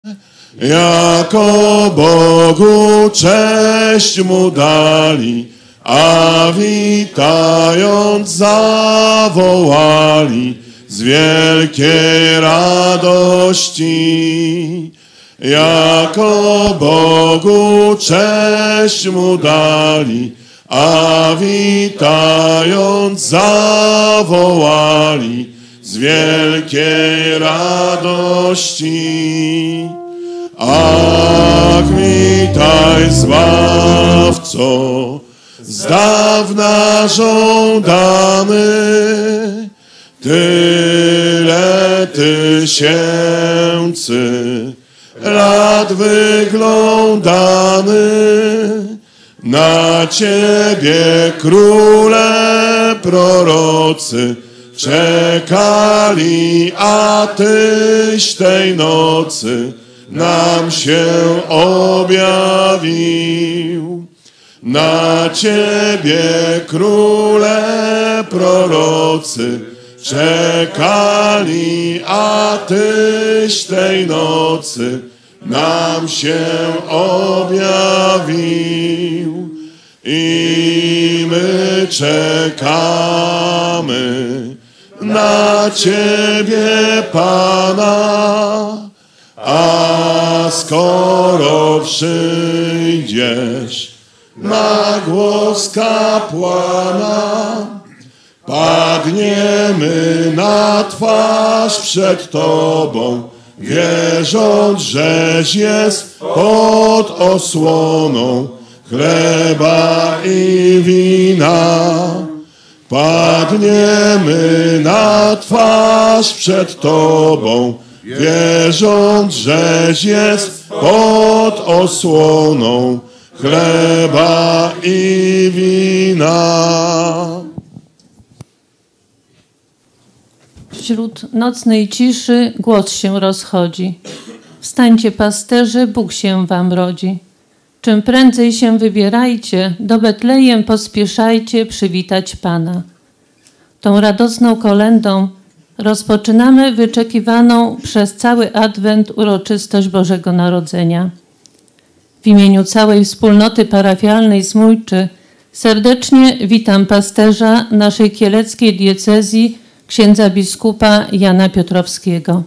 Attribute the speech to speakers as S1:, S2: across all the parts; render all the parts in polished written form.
S1: Jako Bogu cześć mu dali, a witając zawołali z wielkiej radości. Jako Bogu cześć mu dali, a witając zawołali z wielkiej radości. Ach, witaj Zbawco, z dawna żądany, tyle tysięcy lat wyglądany. Na Ciebie króle prorocy czekali, a Tyś tej nocy nam się objawił. Na Ciebie króle prorocy czekali, a Tyś tej nocy nam się objawił. I my czekamy na Ciebie, Pana, a skoro przyjdziesz na głos kapłana, padniemy na twarz przed Tobą, wierząc, żeś jest pod osłoną chleba i wina. Padniemy na twarz przed Tobą, wierząc, żeś jest pod osłoną chleba i wina.
S2: Wśród nocnej ciszy głos się rozchodzi. Wstańcie, pasterze, Bóg się wam rodzi. Czym prędzej się wybierajcie, do Betlejem pospieszajcie przywitać Pana. Tą radosną kolędą rozpoczynamy wyczekiwaną przez cały Adwent uroczystość Bożego Narodzenia. W imieniu całej wspólnoty parafialnej Smójczy serdecznie witam pasterza naszej kieleckiej diecezji, księdza biskupa Jana Piotrowskiego.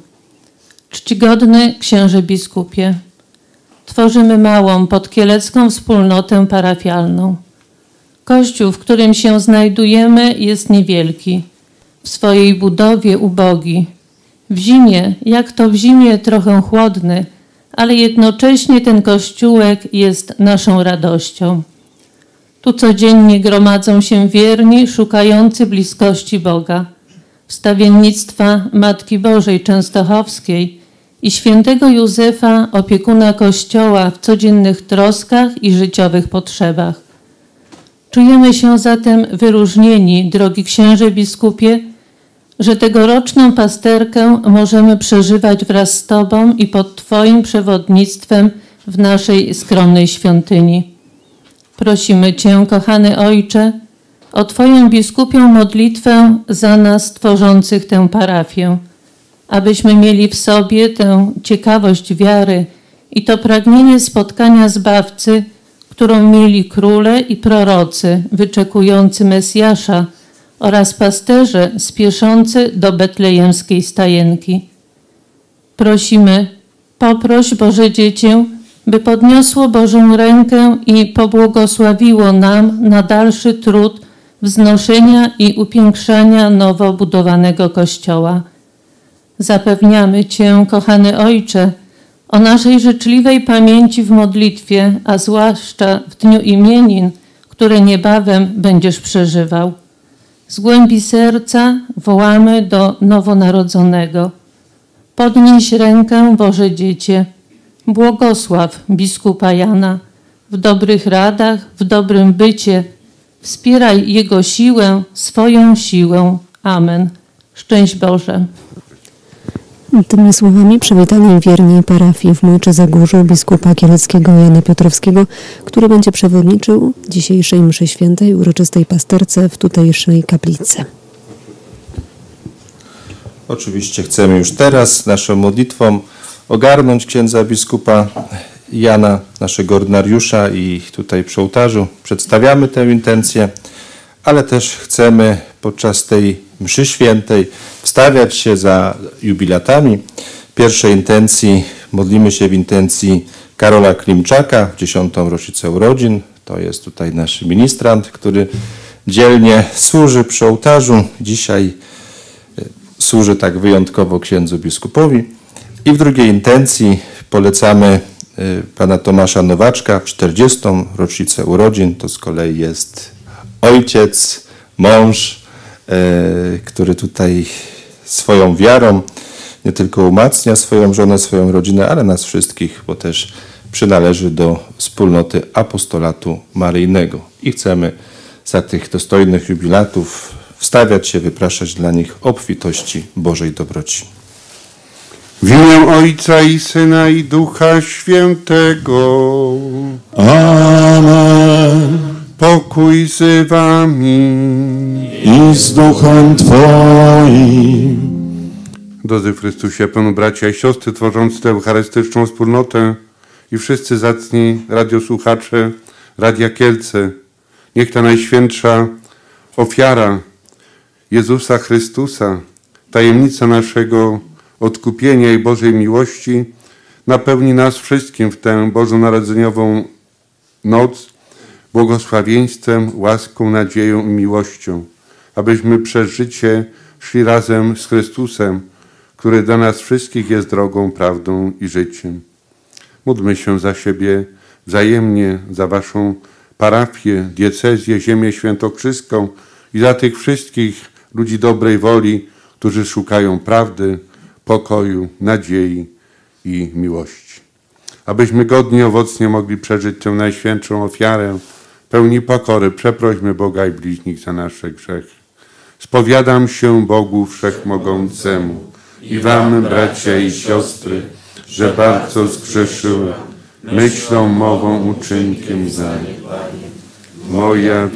S2: Czcigodny księże biskupie, tworzymy małą podkielecką wspólnotę parafialną. Kościół, w którym się znajdujemy, jest niewielki, w swojej budowie ubogi. W zimie, jak to w zimie, trochę chłodny, ale jednocześnie ten kościółek jest naszą radością. Tu codziennie gromadzą się wierni, szukający bliskości Boga, wstawiennictwa Matki Bożej Częstochowskiej i świętego Józefa, opiekuna Kościoła w codziennych troskach i życiowych potrzebach. Czujemy się zatem wyróżnieni, drogi księże biskupie, że tegoroczną pasterkę możemy przeżywać wraz z Tobą i pod Twoim przewodnictwem w naszej skromnej świątyni. Prosimy Cię, kochany Ojcze, o Twoją biskupią modlitwę za nas tworzących tę parafię, abyśmy mieli w sobie tę ciekawość wiary i to pragnienie spotkania Zbawcy, którą mieli króle i prorocy wyczekujący Mesjasza oraz pasterze spieszący do betlejemskiej stajenki. Prosimy, poproś Boże Dziecię, by podniosło Bożą rękę i pobłogosławiło nam na dalszy trud wznoszenia i upiększania nowo budowanego Kościoła. Zapewniamy Cię, kochany Ojcze, o naszej życzliwej pamięci w modlitwie, a zwłaszcza w dniu imienin, które niebawem będziesz przeżywał. Z głębi serca wołamy do nowonarodzonego. Podnieś rękę, Boże Dziecię, błogosław biskupa Jana w dobrych radach, w dobrym bycie, wspieraj jego siłę, swoją siłę. Amen. Szczęść Boże.
S3: Tymi słowami przywitali wierni parafii w Mojcze-Zagórzu biskupa kieleckiego Jana Piotrowskiego, który będzie przewodniczył dzisiejszej mszy świętej uroczystej pasterce w tutejszej kaplicy.
S4: Oczywiście chcemy już teraz naszą modlitwą ogarnąć księdza biskupa Jana, naszego ordynariusza, i tutaj przy ołtarzu przedstawiamy tę intencję, ale też chcemy podczas tej mszy świętej wstawiać się za jubilatami. Pierwszej intencji modlimy się w intencji Karola Klimczaka w 10. rocznicę urodzin. To jest tutaj nasz ministrant, który dzielnie służy przy ołtarzu. Dzisiaj służy tak wyjątkowo księdzu biskupowi. I w drugiej intencji polecamy pana Tomasza Nowaczka w 40. rocznicę urodzin. To z kolei jest ojciec, mąż, który tutaj swoją wiarą nie tylko umacnia swoją żonę, swoją rodzinę, ale nas wszystkich, bo też przynależy do wspólnoty apostolatu maryjnego. I chcemy za tych dostojnych jubilatów wstawiać się, wypraszać dla nich obfitości Bożej dobroci.
S5: W imię Ojca i Syna i Ducha Świętego.
S1: Amen.
S5: Pokój z wami.
S1: I z duchem Twoim.
S5: Drodzy w Chrystusie, pełno bracia i siostry, tworzący tę eucharystyczną wspólnotę i wszyscy zacni radiosłuchacze Radia Kielce, niech ta najświętsza ofiara Jezusa Chrystusa, tajemnica naszego odkupienia i Bożej miłości napełni nas wszystkim w tę bożonarodzeniową noc błogosławieństwem, łaską, nadzieją i miłością, abyśmy przez życie szli razem z Chrystusem, który dla nas wszystkich jest drogą, prawdą i życiem. Módlmy się za siebie wzajemnie, za waszą parafię, diecezję, ziemię świętokrzyską i za tych wszystkich ludzi dobrej woli, którzy szukają prawdy, pokoju, nadziei i miłości. Abyśmy godnie, owocnie mogli przeżyć tę najświętszą ofiarę, pełni pokory, przeprośmy Boga i bliźnich za nasze grzechy. Spowiadam się Bogu Wszechmogącemu i wam, bracia i siostry, że bardzo zgrzeszyłem myślą, mową, uczynkiem zaniedbaniem. Moja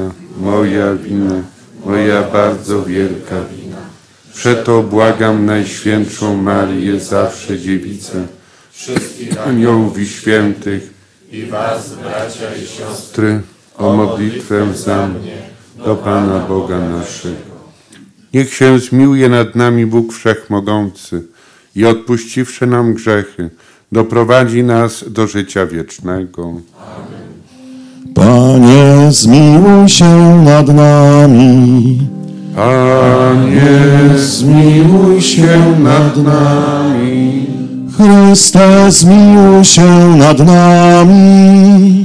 S5: wina, moja bardzo wielka wina. Przeto błagam Najświętszą Marię, zawsze Dziewicę, wszystkich aniołów i świętych i was, bracia i siostry, o modlitwę za mnie do Pana Boga naszego. Niech się zmiłuje nad nami Bóg Wszechmogący i odpuściwszy nam grzechy, doprowadzi nas do życia wiecznego. Amen.
S1: Panie, zmiłuj się nad nami.
S5: Panie, zmiłuj się nad nami.
S1: Chryste, zmiłuj się nad nami.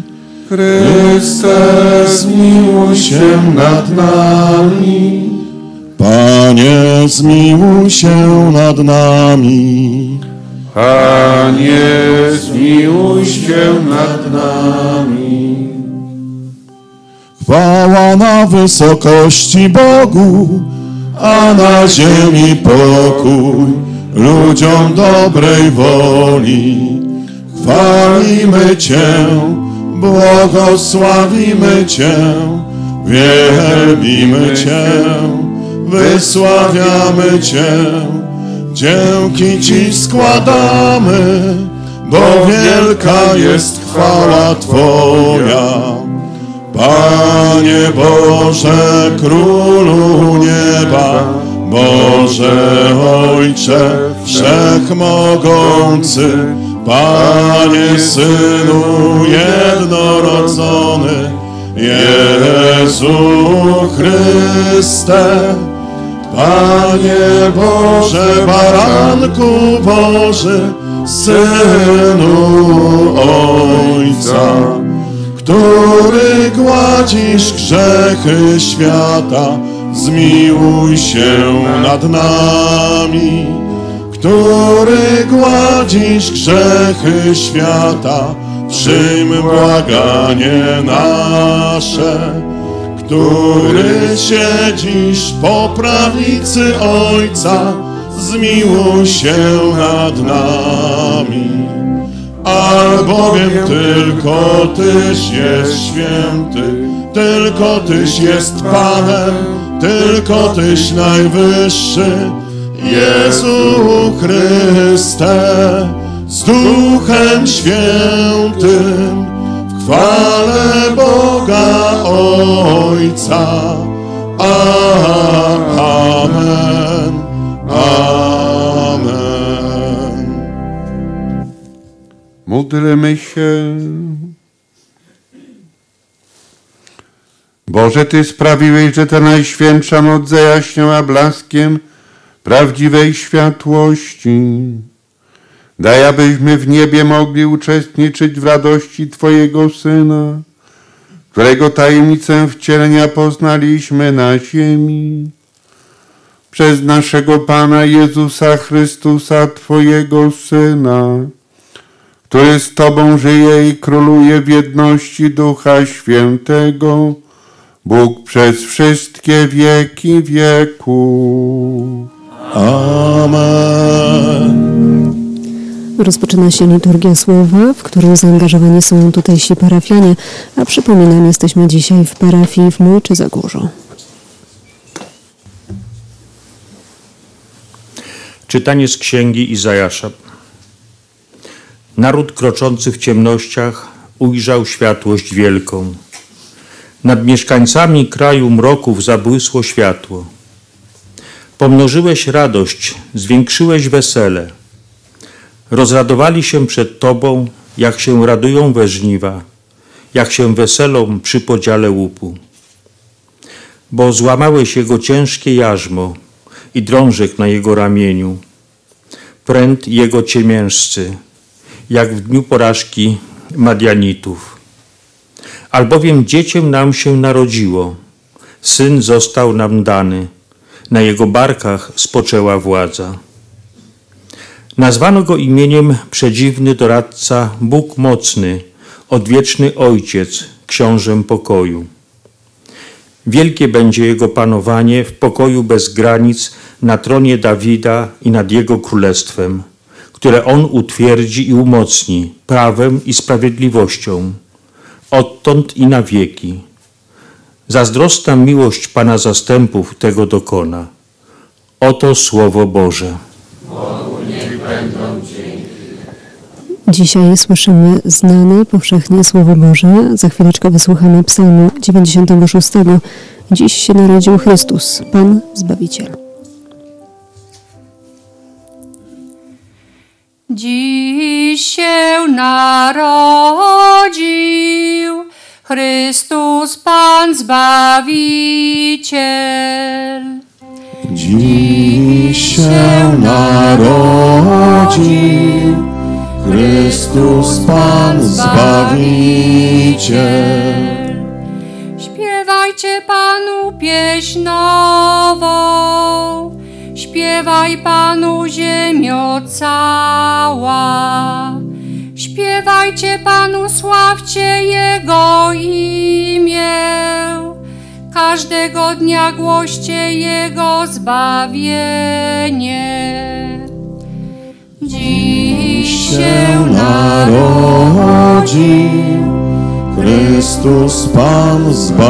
S5: Chryste, zmiłuj się nad nami.
S1: Panie, zmiłuj się nad nami.
S5: Panie, zmiłuj się nad nami.
S1: Chwała na wysokości Bogu, a na ziemi pokój ludziom dobrej woli. Chwalimy Cię, błogosławimy Cię, wielbimy Cię, wysławiamy Cię. Dzięki Ci składamy, bo wielka jest chwała Twoja. Panie Boże, Królu nieba, Boże Ojcze Wszechmogący, Panie Synu jednorodzony, Jezu Chryste, Panie Boże, Baranku Boży, Synu Ojca, który gładzisz grzechy świata, zmiłuj się nad nami. Który gładzisz grzechy świata, przyjm błaganie nasze. Który siedzisz po prawicy Ojca, zmiłuj się nad nami. Albowiem tylko Tyś jest święty, tylko Tyś jest Panem, tylko Tyś najwyższy, Jezu Chryste, z Duchem Świętym, w chwale Boga Ojca. Amen. Amen.
S5: Módlmy się. Boże, Ty sprawiłeś, że ta najświętsza noc zajaśniała blaskiem prawdziwej światłości. Daj, abyśmy w niebie mogli uczestniczyć w radości Twojego Syna, którego tajemnicę wcielenia poznaliśmy na ziemi. Przez naszego Pana Jezusa Chrystusa, Twojego Syna, który z Tobą żyje i króluje w jedności Ducha Świętego, Bóg przez wszystkie wieki wieków.
S1: Amen.
S3: Rozpoczyna się liturgia słowa, w którą zaangażowani są tutejsi parafianie, a przypominam, jesteśmy dzisiaj w parafii w Mojczy-Zagórzu.
S6: Czytanie z księgi Izajasza. Naród kroczący w ciemnościach ujrzał światłość wielką. Nad mieszkańcami kraju mroków zabłysło światło. Pomnożyłeś radość, zwiększyłeś wesele. Rozradowali się przed Tobą, jak się radują we żniwa, jak się weselą przy podziale łupu. Bo złamałeś jego ciężkie jarzmo i drążek na jego ramieniu, pręt jego ciemiężcy, jak w dniu porażki Madianitów. Albowiem dzieciem nam się narodziło, syn został nam dany, na jego barkach spoczęła władza. Nazwano go imieniem Przedziwny Doradca, Bóg Mocny, Odwieczny Ojciec, Książę Pokoju. Wielkie będzie jego panowanie w pokoju bez granic na tronie Dawida i nad jego królestwem, które on utwierdzi i umocni prawem i sprawiedliwością, odtąd i na wieki. Zazdrosna miłość Pana zastępów tego dokona. Oto Słowo Boże.
S3: Dzisiaj słyszymy znane powszechnie Słowo Boże. Za chwileczkę wysłuchamy Psalmu 96. Dziś się narodził Chrystus, Pan Zbawiciel.
S7: Dziś się narodził Chrystus, Pan Zbawiciel.
S1: Dziś się narodził Chrystus, Pan Zbawiciel.
S7: Śpiewajcie Panu pieśń nową, śpiewaj Panu ziemio cała. Śpiewajcie Panu, sławcie Jego imię, każdego dnia głoście Jego zbawienie. Dziś się
S1: narodził Chrystus, Pan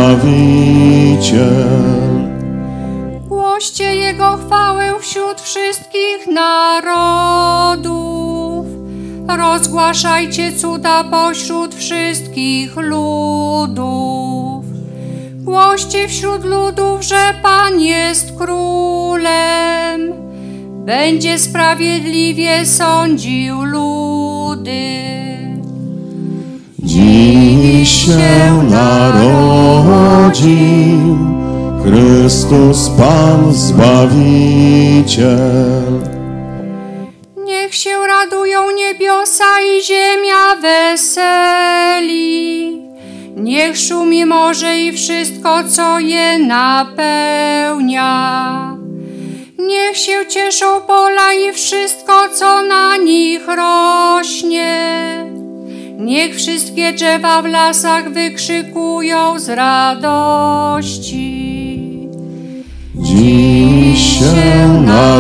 S1: Zbawiciel.
S7: Głoście Jego chwałę wśród wszystkich narodów. Rozgłaszajcie cuda pośród wszystkich ludów. Głoście wśród ludów, że Pan jest królem. Będzie sprawiedliwie sądził ludy.
S1: Dziś się narodził Chrystus, Pan Zbawiciel.
S7: Niech się radują niebiosa i ziemia weseli. Niech szumi morze i wszystko, co je napełnia. Niech się cieszą pola i wszystko, co na nich rośnie. Niech wszystkie drzewa w lasach wykrzykują z radości.
S1: Dziś się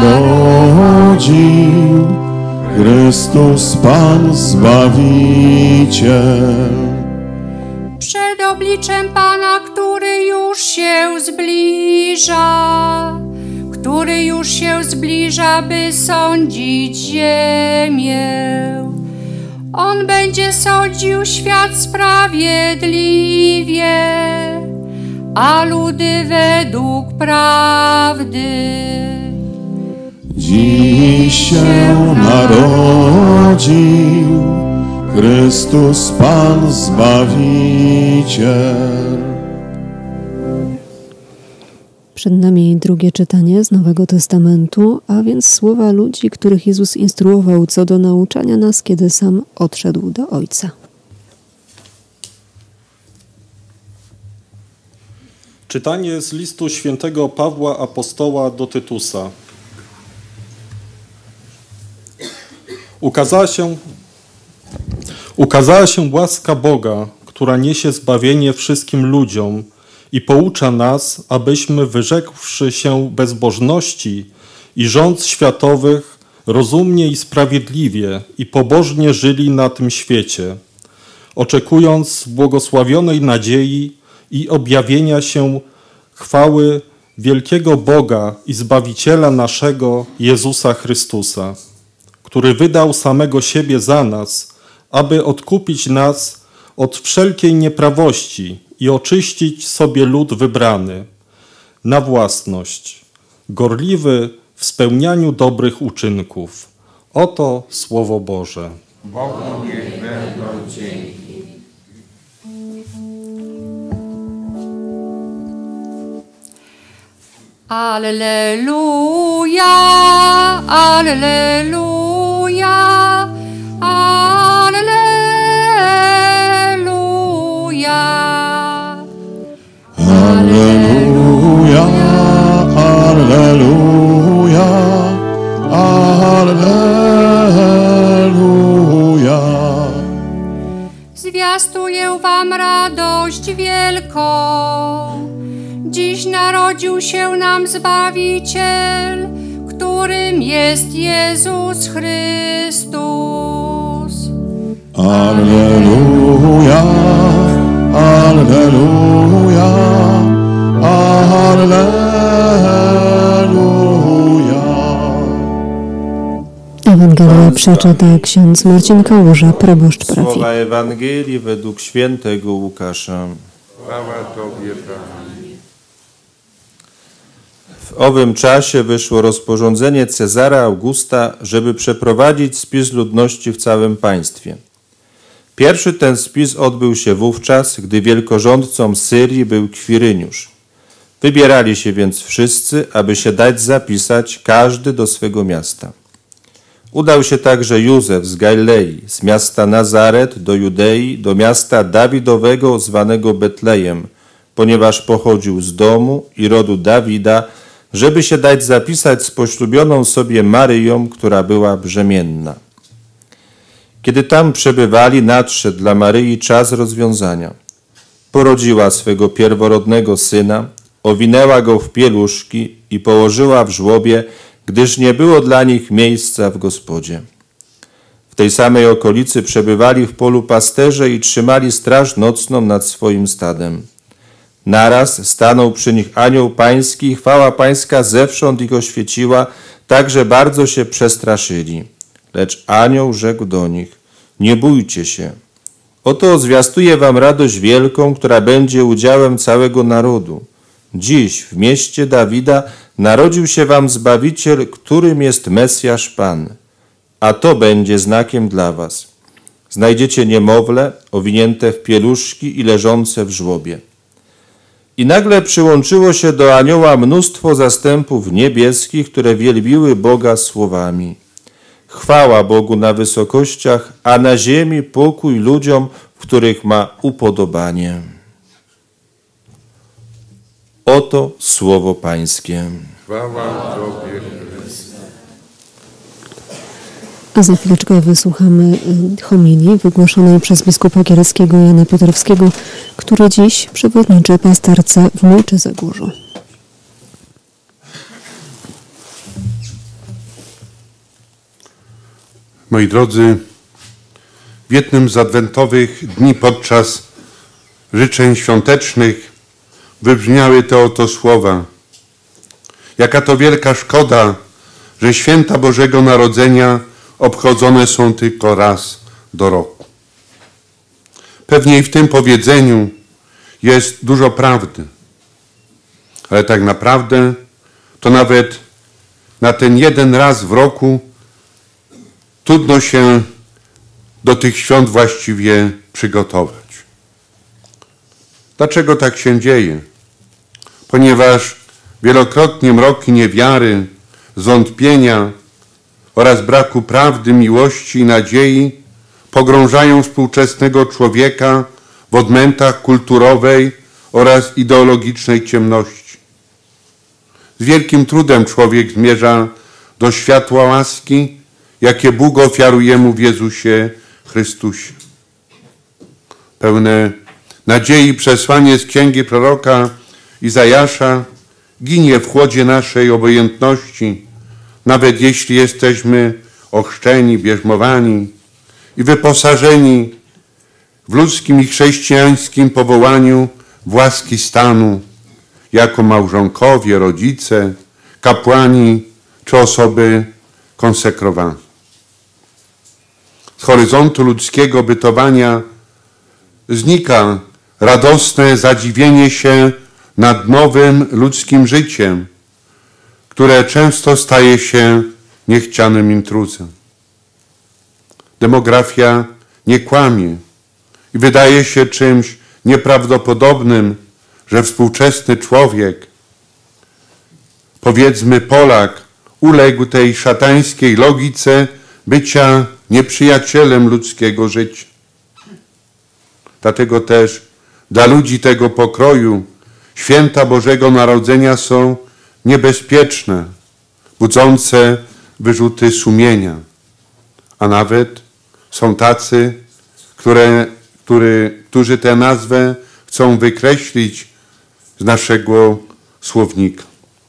S1: narodził Chrystus, Pan Zbawiciel.
S7: Przed obliczem Pana, który już się zbliża, który już się zbliża, by sądzić ziemię. On będzie sądził świat sprawiedliwie, a ludy według prawdy.
S1: Dziś się narodził Chrystus Pan Zbawiciel.
S3: Przed nami drugie czytanie z Nowego Testamentu, a więc słowa ludzi, których Jezus instruował co do nauczania nas, kiedy sam odszedł do Ojca.
S8: Czytanie z listu świętego Pawła Apostoła do Tytusa. Ukazała się łaska Boga, która niesie zbawienie wszystkim ludziom i poucza nas, abyśmy, wyrzekłszy się bezbożności i rządz światowych, rozumnie i sprawiedliwie i pobożnie żyli na tym świecie, oczekując błogosławionej nadziei i objawienia się chwały wielkiego Boga i Zbawiciela naszego Jezusa Chrystusa, który wydał samego siebie za nas, aby odkupić nas od wszelkiej nieprawości i oczyścić sobie lud wybrany na własność, gorliwy w spełnianiu dobrych uczynków. Oto Słowo Boże.
S4: Bogu niech będą dzięki.
S7: Alleluja, alleluja, alleluja.
S1: Alleluja, alleluja, alleluja.
S7: Zwiastuję wam radość wielką. Dziś narodził się nam Zbawiciel, którym jest Jezus Chrystus.
S1: Alleluja, alleluja, alleluja.
S3: Ewangelię przeczyta ksiądz Marcin Kałuża, proboszcz parafii.
S4: Słowa Ewangelii według świętego Łukasza.
S5: Chwała Tobie, Panie.
S4: W owym czasie wyszło rozporządzenie Cezara Augusta, żeby przeprowadzić spis ludności w całym państwie. Pierwszy ten spis odbył się wówczas, gdy wielkorządcą Syrii był Kwiryniusz. Wybierali się więc wszyscy, aby się dać zapisać, każdy do swego miasta. Udał się także Józef z Galilei, z miasta Nazaret do Judei, do miasta Dawidowego zwanego Betlejem, ponieważ pochodził z domu i rodu Dawida, żeby się dać zapisać z poślubioną sobie Maryją, która była brzemienna. Kiedy tam przebywali, nadszedł dla Maryi czas rozwiązania. Porodziła swego pierworodnego syna, owinęła go w pieluszki i położyła w żłobie, gdyż nie było dla nich miejsca w gospodzie. W tej samej okolicy przebywali w polu pasterze i trzymali straż nocną nad swoim stadem. Naraz stanął przy nich anioł pański i chwała pańska zewsząd ich oświeciła, tak że bardzo się przestraszyli. Lecz anioł rzekł do nich: nie bójcie się. Oto zwiastuję wam radość wielką, która będzie udziałem całego narodu. Dziś w mieście Dawida narodził się wam Zbawiciel, którym jest Mesjasz Pan. A to będzie znakiem dla was. Znajdziecie niemowlę owinięte w pieluszki i leżące w żłobie. I nagle przyłączyło się do anioła mnóstwo zastępów niebieskich, które wielbiły Boga słowami: chwała Bogu na wysokościach, a na ziemi pokój ludziom, w których ma upodobanie. Oto słowo Pańskie.
S5: Chwała Tobie, Chryste.
S3: A za chwileczkę wysłuchamy homilii wygłoszonej przez biskupa kieleckiego Jana Piotrowskiego, który dziś przewodniczy pasterce w Mojczy-Zagórzu.
S5: Moi drodzy, w jednym z adwentowych dni podczas życzeń świątecznych wybrzmiały te oto słowa. Jaka to wielka szkoda, że święta Bożego Narodzenia obchodzone są tylko raz do roku. Pewnie i w tym powiedzeniu jest dużo prawdy, ale tak naprawdę to nawet na ten jeden raz w roku trudno się do tych świąt właściwie przygotować. Dlaczego tak się dzieje? Ponieważ wielokrotnie mroki niewiary, zwątpienia oraz braku prawdy, miłości i nadziei pogrążają współczesnego człowieka w odmętach kulturowej oraz ideologicznej ciemności. Z wielkim trudem człowiek zmierza do światła łaski, jakie Bóg ofiaruje mu w Jezusie Chrystusie. Pełne nadziei przesłanie z księgi proroka Izajasza ginie w chłodzie naszej obojętności, nawet jeśli jesteśmy ochrzczeni, bierzmowani i wyposażeni w ludzkim i chrześcijańskim powołaniu w łaski stanu, jako małżonkowie, rodzice, kapłani czy osoby konsekrowane. Z horyzontu ludzkiego bytowania znika radosne zadziwienie się nad nowym ludzkim życiem, które często staje się niechcianym intruzem. Demografia nie kłamie i wydaje się czymś nieprawdopodobnym, że współczesny człowiek, powiedzmy Polak, uległ tej szatańskiej logice bycia nieprzyjacielem ludzkiego życia. Dlatego też dla ludzi tego pokroju święta Bożego Narodzenia są niebezpieczne, budzące wyrzuty sumienia, a nawet są tacy, którzy tę nazwę chcą wykreślić z naszego słownika.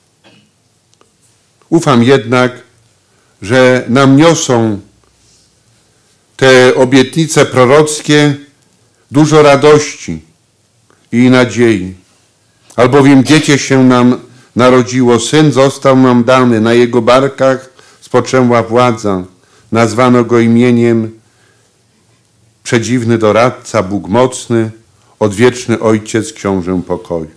S5: Ufam jednak, że nam niosą te obietnice prorockie dużo radości i nadziei, albowiem dziecię się nam narodziło, syn został nam dany, na jego barkach spoczęła władza, nazwano go imieniem Przedziwny Doradca, Bóg Mocny, Odwieczny Ojciec, Książę Pokoju.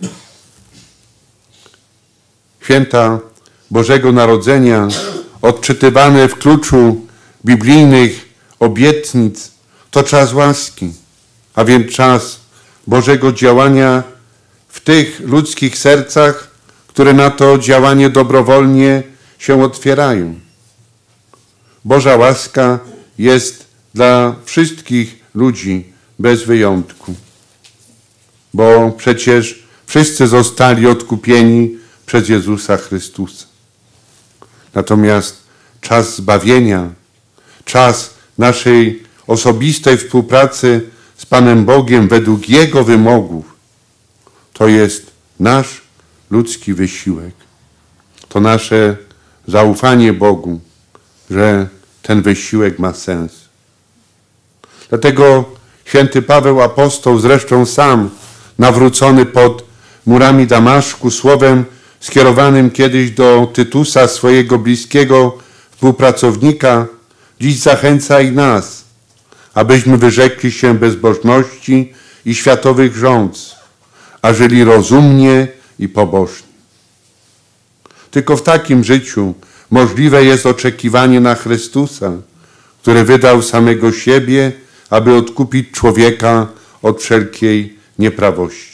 S5: Święta Bożego Narodzenia, odczytywane w kluczu biblijnych obietnic, to czas łaski, a więc czas Bożego działania w tych ludzkich sercach, które na to działanie dobrowolnie się otwierają. Boża łaska jest dla wszystkich ludzi bez wyjątku, bo przecież wszyscy zostali odkupieni przez Jezusa Chrystusa. Natomiast czas zbawienia, czas naszej osobistej współpracy z Panem Bogiem według Jego wymogów, to jest nasz ludzki wysiłek. To nasze zaufanie Bogu, że ten wysiłek ma sens. Dlatego święty Paweł apostoł, zresztą sam nawrócony pod murami Damaszku, słowem skierowanym kiedyś do Tytusa, swojego bliskiego współpracownika, dziś zachęca i nas, abyśmy wyrzekli się bezbożności i światowych rządz, a żyli rozumnie i pobożnie. Tylko w takim życiu możliwe jest oczekiwanie na Chrystusa, który wydał samego siebie, aby odkupić człowieka od wszelkiej nieprawości.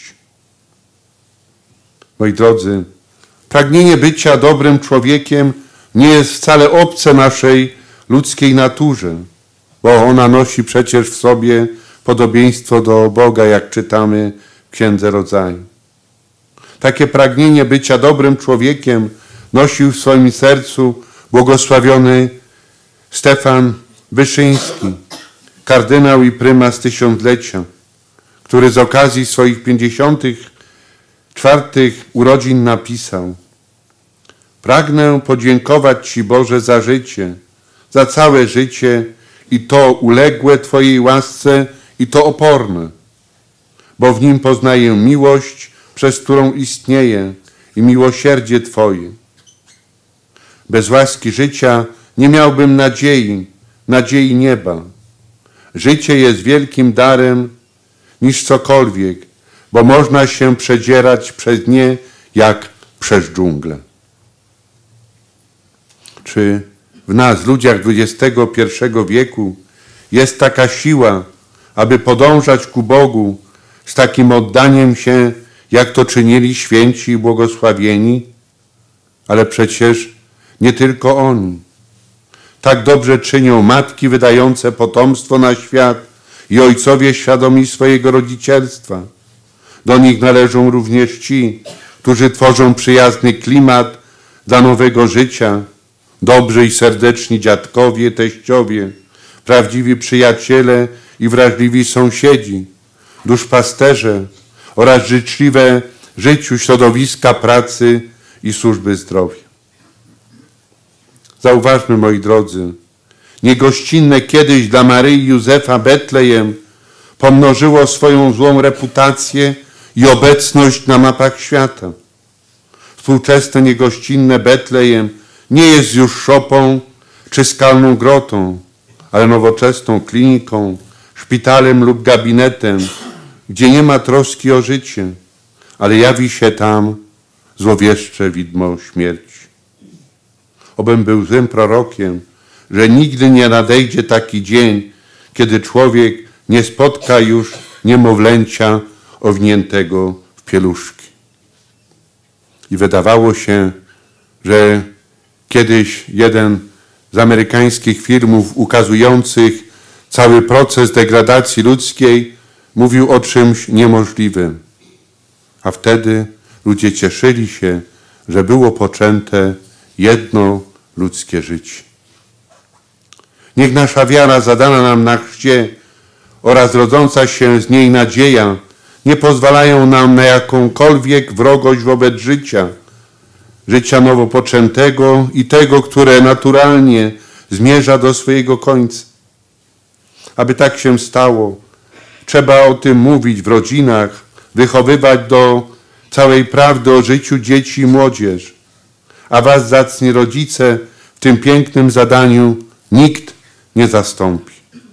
S5: Moi drodzy, pragnienie bycia dobrym człowiekiem nie jest wcale obce naszej ludzkiej naturze, bo ona nosi przecież w sobie podobieństwo do Boga, jak czytamy w Księdze Rodzaju. Takie pragnienie bycia dobrym człowiekiem nosił w swoim sercu błogosławiony Stefan Wyszyński, kardynał i prymas tysiąclecia, który z okazji swoich 54 urodzin napisał: pragnę podziękować Ci, Boże, za życie, za całe życie i to uległe Twojej łasce i to oporne, bo w nim poznaję miłość, przez którą istnieję, i miłosierdzie Twoje. Bez łaski życia nie miałbym nadziei nieba. Życie jest wielkim darem niż cokolwiek, bo można się przedzierać przez nie jak przez dżunglę. Czy w nas, ludziach XXI wieku, jest taka siła, aby podążać ku Bogu z takim oddaniem się, jak to czynili święci i błogosławieni? Ale przecież nie tylko oni. Tak dobrze czynią matki wydające potomstwo na świat i ojcowie świadomi swojego rodzicielstwa. Do nich należą również ci, którzy tworzą przyjazny klimat dla nowego życia, dobrzy i serdeczni dziadkowie, teściowie, prawdziwi przyjaciele i wrażliwi sąsiedzi, duszpasterze oraz życzliwe życiu środowiska pracy i służby zdrowia. Zauważmy, moi drodzy, niegościnne kiedyś dla Maryi i Józefa Betlejem pomnożyło swoją złą reputację i obecność na mapach świata. Współczesne niegościnne Betlejem nie jest już szopą czy skalną grotą, ale nowoczesną kliniką, szpitalem lub gabinetem, gdzie nie ma troski o życie, ale jawi się tam złowieszcze widmo śmierci. Obym był złym prorokiem, że nigdy nie nadejdzie taki dzień, kiedy człowiek nie spotka już niemowlęcia owiniętego w pieluszki. I wydawało się, że kiedyś jeden z amerykańskich filmów ukazujących cały proces degradacji ludzkiej mówił o czymś niemożliwym. A wtedy ludzie cieszyli się, że było poczęte jedno ludzkie życie. Niech nasza wiara zadana nam na chrzcie oraz rodząca się z niej nadzieja nie pozwalają nam na jakąkolwiek wrogość wobec życia nowo poczętego i tego, które naturalnie zmierza do swojego końca. Aby tak się stało, trzeba o tym mówić w rodzinach, wychowywać do całej prawdy o życiu dzieci i młodzieży. A was, zacni rodzice, w tym pięknym zadaniu nikt nie zastąpi.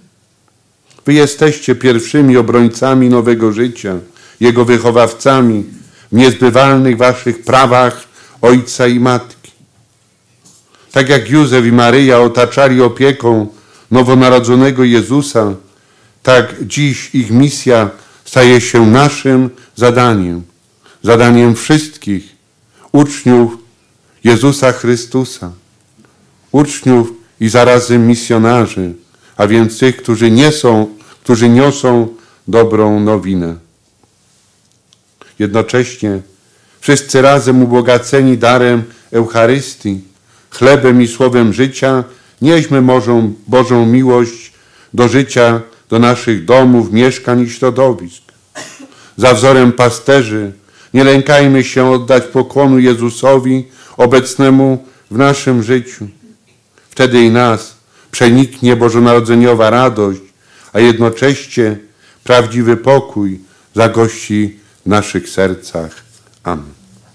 S5: Wy jesteście pierwszymi obrońcami nowego życia, jego wychowawcami w niezbywalnych waszych prawach ojca i matki. Tak jak Józef i Maryja otaczali opieką nowonarodzonego Jezusa, tak dziś ich misja staje się naszym zadaniem wszystkich uczniów Jezusa Chrystusa, uczniów i zarazem misjonarzy, a więc tych, którzy niosą dobrą nowinę. Jednocześnie wszyscy razem ubogaceni darem Eucharystii, chlebem i słowem życia, nieśmy Bożą miłość do życia, do naszych domów, mieszkań i środowisk. Za wzorem pasterzy nie lękajmy się oddać pokłonu Jezusowi obecnemu w naszym życiu. Wtedy i nas przeniknie bożonarodzeniowa radość, a jednocześnie prawdziwy pokój zagości w naszych sercach. Amen.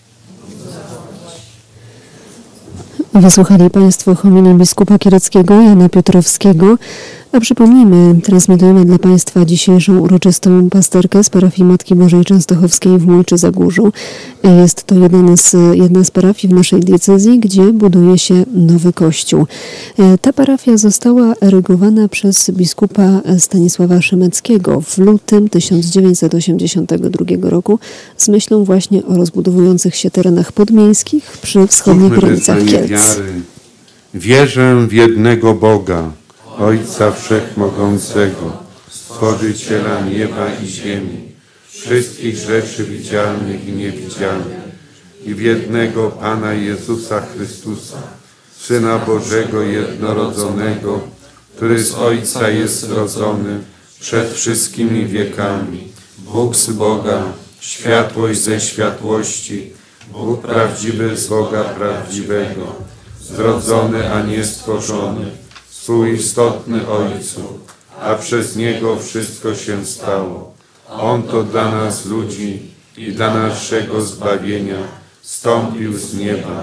S3: Wysłuchali Państwo homilii biskupa kieleckiego Jana Piotrowskiego, a przypomnijmy, transmitujemy dla Państwa dzisiejszą uroczystą pasterkę z parafii Matki Bożej Częstochowskiej w Mójczy-Zagórzu. Jest to jedna z parafii w naszej diecezji, gdzie buduje się nowy kościół. Ta parafia została erygowana przez biskupa Stanisława Szymeckiego w lutym 1982 roku z myślą właśnie o rozbudowujących się terenach podmiejskich przy wschodnich granicach Kielc.
S5: Wierzę w jednego Boga, Ojca Wszechmogącego, Stworzyciela nieba i ziemi, wszystkich rzeczy widzialnych i niewidzialnych, i w jednego Pana Jezusa Chrystusa, Syna Bożego jednorodzonego, który z Ojca jest rodzony przed wszystkimi wiekami, Bóg z Boga, światłość ze światłości, Bóg prawdziwy z Boga prawdziwego, zrodzony, a nie stworzony, współistotny Ojcu, a przez Niego wszystko się stało. On to dla nas ludzi i dla naszego zbawienia stąpił z nieba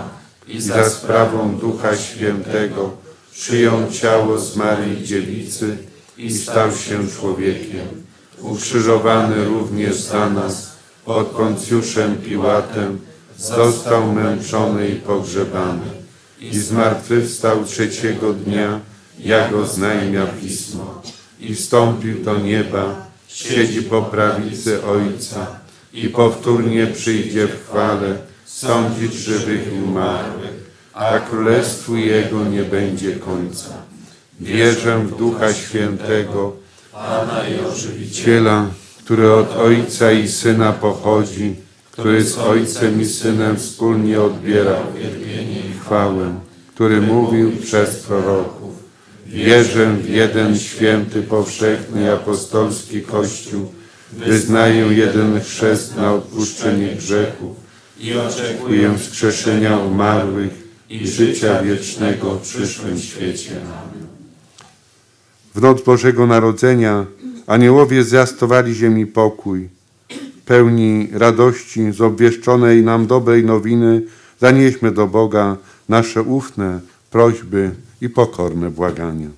S5: i za sprawą Ducha Świętego przyjął ciało z Maryi Dziewicy i stał się człowiekiem, ukrzyżowany również za nas pod Poncjuszem Piłatem, został męczony i pogrzebany i zmartwychwstał trzeciego dnia, jak oznajmia Pismo, i wstąpił do nieba, siedzi po prawicy Ojca i powtórnie przyjdzie w chwale sądzić żywych i umarłych, a królestwu Jego nie będzie końca. Wierzę w Ducha Świętego, Pana i Ożywiciela, który od Ojca i Syna pochodzi, który z Ojcem i Synem wspólnie odbiera uwielbienie i chwałę, który mówił przez proroków. Wierzę w jeden święty, powszechny i apostolski Kościół, wyznaję jeden chrzest na odpuszczenie grzechów i oczekuję wskrzeszenia umarłych i życia wiecznego w przyszłym świecie. Amen. W noc Bożego Narodzenia aniołowie zwiastowali ziemi pokój. Pełni radości z obwieszczonej nam dobrej nowiny zanieśmy do Boga nasze ufne prośby i pokorne błagania.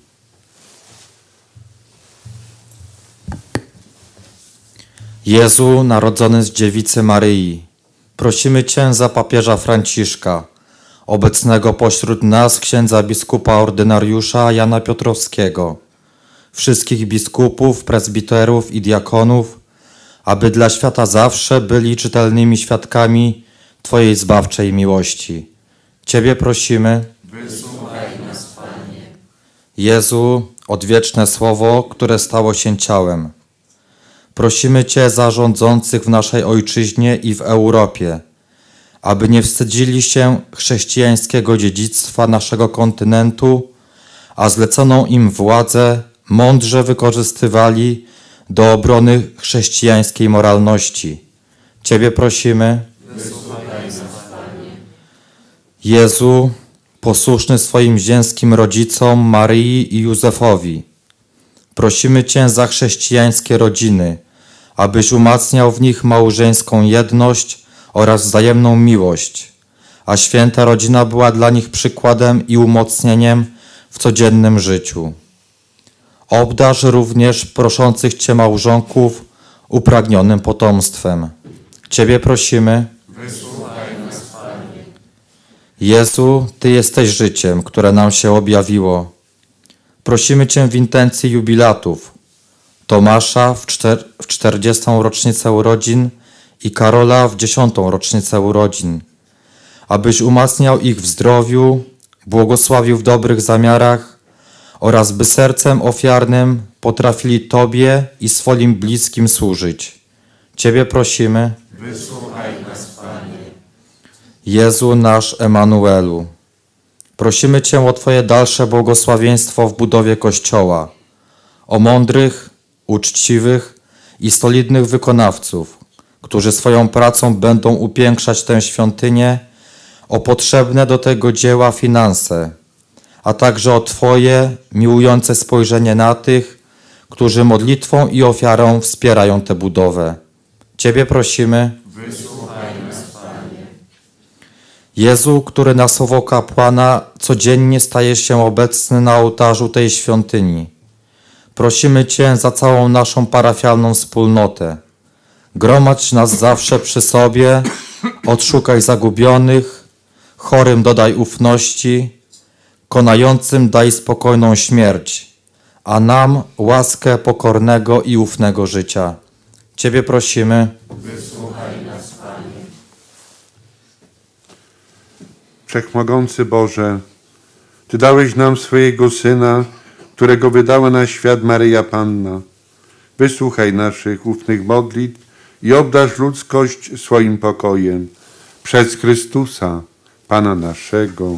S9: Jezu, narodzony z dziewicy Maryi, prosimy Cię za papieża Franciszka, obecnego pośród nas księdza biskupa ordynariusza Jana Piotrowskiego, wszystkich biskupów, prezbiterów i diakonów, aby dla świata zawsze byli czytelnymi świadkami Twojej zbawczej miłości. Ciebie prosimy.
S5: Wysłuchaj nas, Panie.
S9: Jezu, odwieczne Słowo, które stało się ciałem. Prosimy Cię za rządzących w naszej Ojczyźnie i w Europie, aby nie wstydzili się chrześcijańskiego dziedzictwa naszego kontynentu, a zleconą im władzę mądrze wykorzystywali do obrony chrześcijańskiej moralności. Ciebie prosimy.
S5: Wysłuchaj nas, Panie.
S9: Jezu, posłuszny swoim ziemskim rodzicom Maryi i Józefowi, prosimy Cię za chrześcijańskie rodziny, abyś umacniał w nich małżeńską jedność oraz wzajemną miłość, a święta rodzina była dla nich przykładem i umocnieniem w codziennym życiu. Obdarz również proszących Cię małżonków upragnionym potomstwem. Ciebie prosimy.
S5: Wysłuchaj nas, Panie.
S9: Jezu, Ty jesteś życiem, które nam się objawiło. Prosimy Cię w intencji jubilatów Tomasza w 40. rocznicę urodzin i Karola w 10. rocznicę urodzin, abyś umacniał ich w zdrowiu, błogosławił w dobrych zamiarach oraz by sercem ofiarnym potrafili Tobie i swoim bliskim służyć. Ciebie prosimy.
S5: Wysłuchaj nas, Panie.
S9: Jezu nasz Emanuelu, prosimy Cię o Twoje dalsze błogosławieństwo w budowie Kościoła, o mądrych, uczciwych i solidnych wykonawców, którzy swoją pracą będą upiększać tę świątynię, o potrzebne do tego dzieła finanse, a także o Twoje miłujące spojrzenie na tych, którzy modlitwą i ofiarą wspierają tę budowę. Ciebie prosimy.
S5: Wysłuchaj nas, Panie.
S9: Jezu, który na słowo kapłana codziennie staje się obecny na ołtarzu tej świątyni, prosimy Cię za całą naszą parafialną wspólnotę. Gromadź nas zawsze przy sobie, odszukaj zagubionych, chorym dodaj ufności, konającym daj spokojną śmierć, a nam łaskę pokornego i ufnego życia. Ciebie prosimy.
S5: Wysłuchaj nas, Panie. Wszechmogący Boże, Ty dałeś nam swojego Syna, którego wydała na świat Maryja Panna. Wysłuchaj naszych ufnych modlitw i obdarz ludzkość swoim pokojem. Przez Chrystusa, Pana naszego.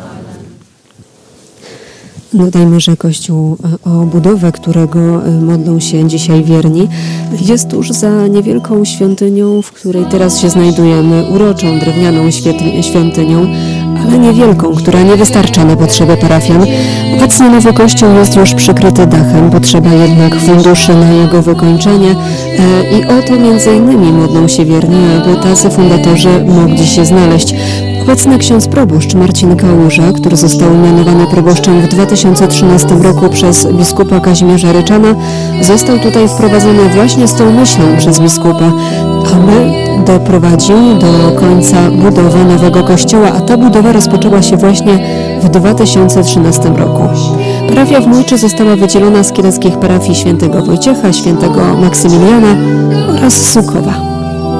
S3: Dodajmy, że Kościół o budowę, którego modlą się dzisiaj wierni, jest tuż za niewielką świątynią, w której teraz się znajdujemy, uroczą, drewnianą świątynią, ale niewielką, która nie wystarcza na potrzeby parafian. Obecnie nowy kościół jest już przykryty dachem, potrzeba jednak funduszy na jego wykończenie i o to między innymi modlą się wierni, aby tacy fundatorzy mogli się znaleźć. Obecny ksiądz proboszcz Marcin Kałuża, który został mianowany proboszczem w 2013 roku przez biskupa Kazimierza Ryczana, został tutaj wprowadzony właśnie z tą myślą przez biskupa, aby doprowadził do końca budowę nowego kościoła, a ta budowa rozpoczęła się właśnie w 2013 roku. Parafia w Mójczy została wydzielona z kieleckich parafii świętego Wojciecha, świętego Maksymiliana oraz Sukowa.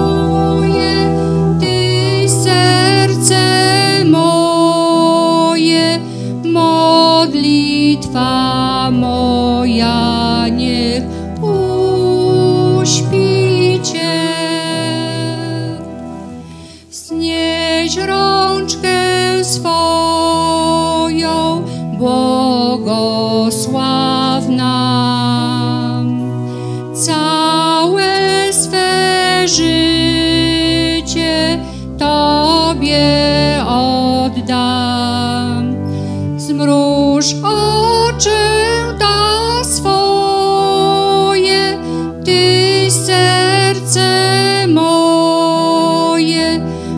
S7: Modlitwa moja niech uśpi Cię. Znieś rączkę swoją, błogosław nam. Całe swe życie Tobie oddam. Zmruż oczy ta swoje, Ty serce moje,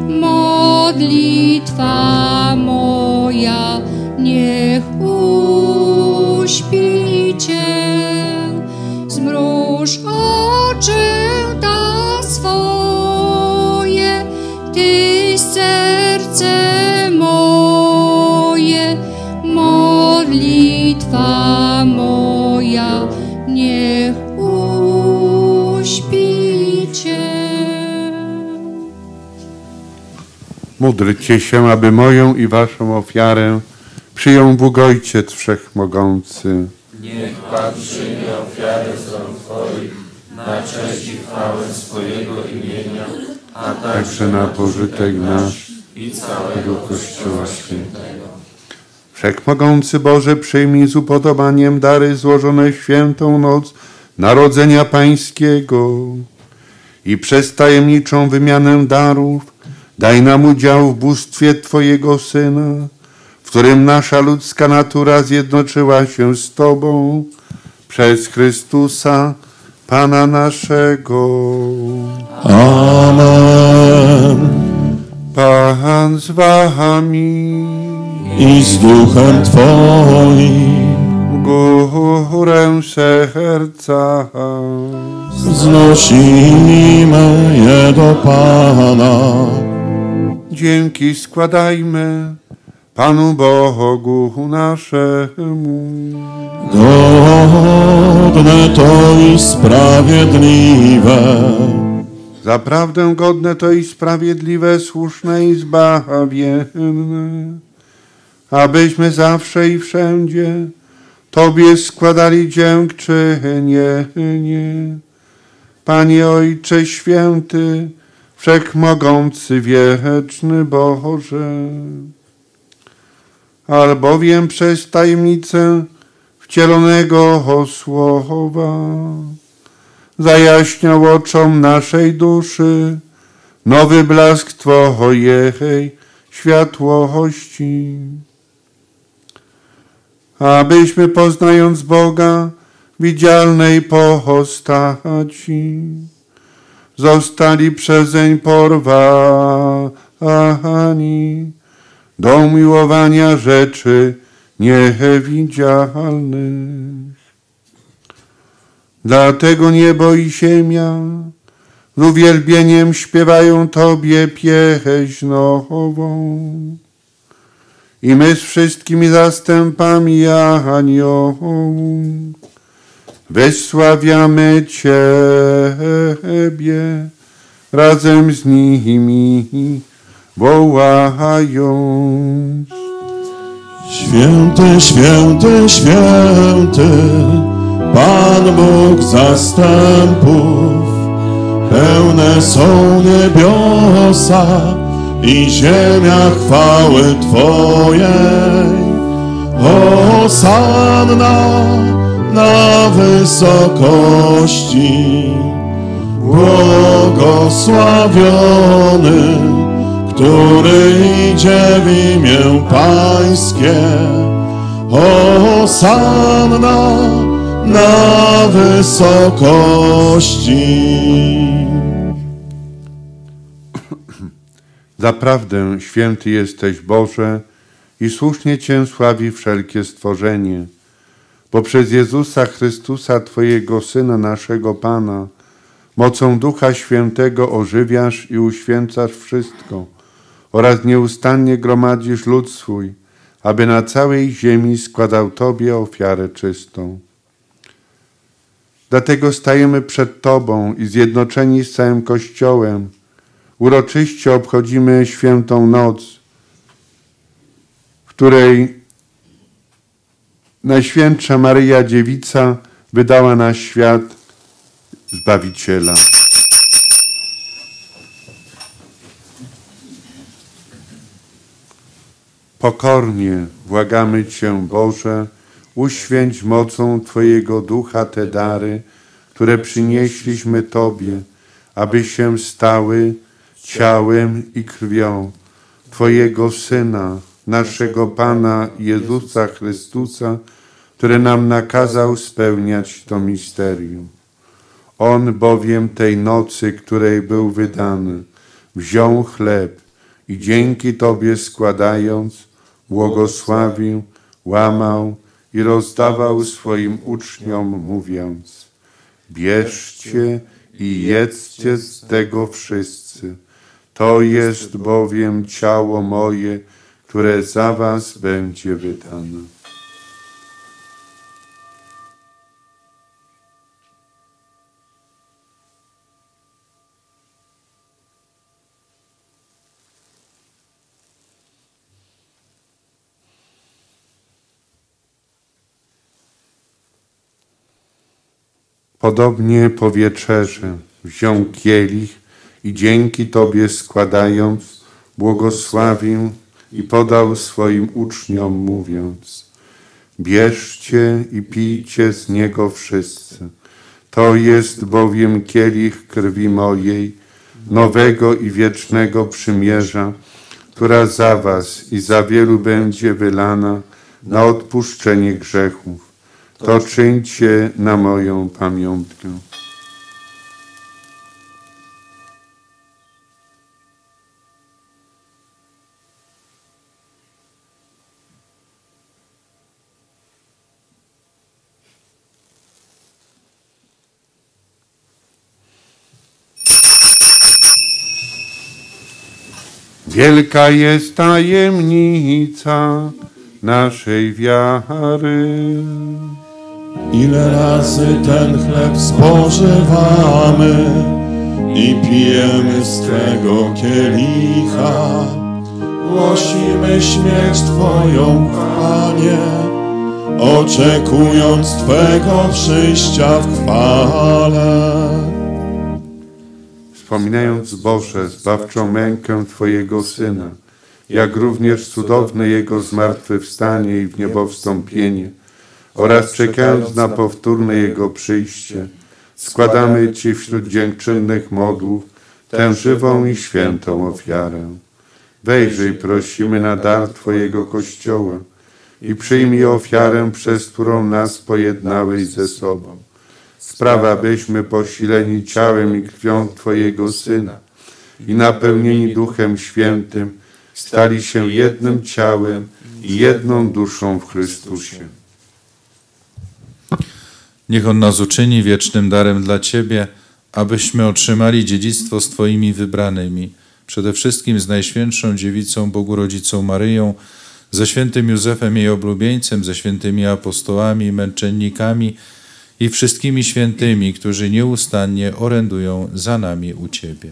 S7: modlitwa moja niech uśpi Cię. Zmruż oczy ta swoje, Ty serce moje, modlitwa moja niech uśpi Cię.
S5: Módlcie się, aby moją i waszą ofiarę przyjął Bóg Ojciec Wszechmogący.
S4: Niech Pan przyjmie ofiarę z rąk Twoich na cześć i chwałę swojego imienia, a także na pożytek nasz i całego Kościoła Świętego.
S5: Wszechmogący Boże, przyjmij z upodobaniem dary złożone w świętą noc Narodzenia Pańskiego i przez tajemniczą wymianę darów daj nam udział w bóstwie Twojego Syna, w którym nasza ludzka natura zjednoczyła się z Tobą przez Chrystusa, Pana naszego.
S1: Amen.
S5: Pan z Wami
S1: I z duchem Twoim
S5: górę serca
S1: znosimy je do Pana.
S5: dzięki składajmy Panu Bogu naszemu.
S1: Godne to i sprawiedliwe,
S5: Zaprawdę godne to i sprawiedliwe, słuszne i zbawienne, abyśmy zawsze i wszędzie Tobie składali dziękczynienie. Panie Ojcze Święty, Wszechmogący, Wieczny Boże, albowiem przez tajemnicę wcielonego Słowa zajaśniał oczom naszej duszy nowy blask Twojej światłości, abyśmy poznając Boga widzialnej postaci zostali przezeń porwani do umiłowania rzeczy niewidzialnych. Dlatego niebo i ziemia z uwielbieniem śpiewają Tobie pieśń nową. I my z wszystkimi zastępami aniołów wysławiamy Ciebie razem z nimi, wołając:
S1: Święty, święty, święty, Pan Bóg zastępów. Pełne są niebiosa i ziemia chwały Twojej. Hosanna na wysokości, błogosławiony, który idzie w imię Pańskie. Hosanna na wysokości.
S5: Zaprawdę święty jesteś, Boże, i słusznie Cię sławi wszelkie stworzenie, bo przez Jezusa Chrystusa, Twojego Syna, naszego Pana, mocą Ducha Świętego ożywiasz i uświęcasz wszystko oraz nieustannie gromadzisz lud swój, aby na całej ziemi składał Tobie ofiarę czystą. Dlatego stajemy przed Tobą i zjednoczeni z całym Kościołem uroczyście obchodzimy świętą noc, w której Najświętsza Maryja Dziewica wydała na świat Zbawiciela. Pokornie błagamy Cię, Boże, uświęć mocą Twojego Ducha te dary, które przynieśliśmy Tobie, aby się stały ciałem i krwią Twojego Syna, naszego Pana Jezusa Chrystusa, który nam nakazał spełniać to misterium. On bowiem tej nocy, której był wydany, wziął chleb i dzięki Tobie składając, błogosławił, łamał i rozdawał swoim uczniom, mówiąc: bierzcie i jedzcie z tego wszyscy. To jest bowiem ciało moje, które za was będzie wydane. Podobnie po wieczerzy wziął kielich i dzięki Tobie składając, błogosławił i podał swoim uczniom, mówiąc: bierzcie i pijcie z niego wszyscy. To jest bowiem kielich krwi mojej, nowego i wiecznego przymierza, która za was i za wielu będzie wylana na odpuszczenie grzechów. To czyńcie na moją pamiątkę. Wielka jest tajemnica naszej wiary.
S1: Ile razy ten chleb spożywamy i pijemy z Twego kielicha, głosimy śmierć Twoją, Panie, oczekując Twego przyjścia w chwale.
S5: Wspominając, Boże, zbawczą mękę Twojego Syna, jak również cudowne Jego zmartwychwstanie i w niebo wstąpienie, oraz czekając na powtórne Jego przyjście, składamy Ci wśród dziękczynnych modłów tę żywą i świętą ofiarę. Wejrzyj, prosimy, na dar Twojego Kościoła i przyjmij ofiarę, przez którą nas pojednałeś ze sobą. Sprawa, abyśmy posileni ciałem i krwią Twojego Syna i napełnieni Duchem Świętym stali się jednym ciałem i jedną duszą w Chrystusie.
S4: Niech On nas uczyni wiecznym darem dla Ciebie, abyśmy otrzymali dziedzictwo z Twoimi wybranymi, przede wszystkim z Najświętszą Dziewicą Bogu Rodzicą Maryją, ze świętym Józefem jej oblubieńcem, ze świętymi apostołami, męczennikami i wszystkimi świętymi, którzy nieustannie orędują za nami u Ciebie.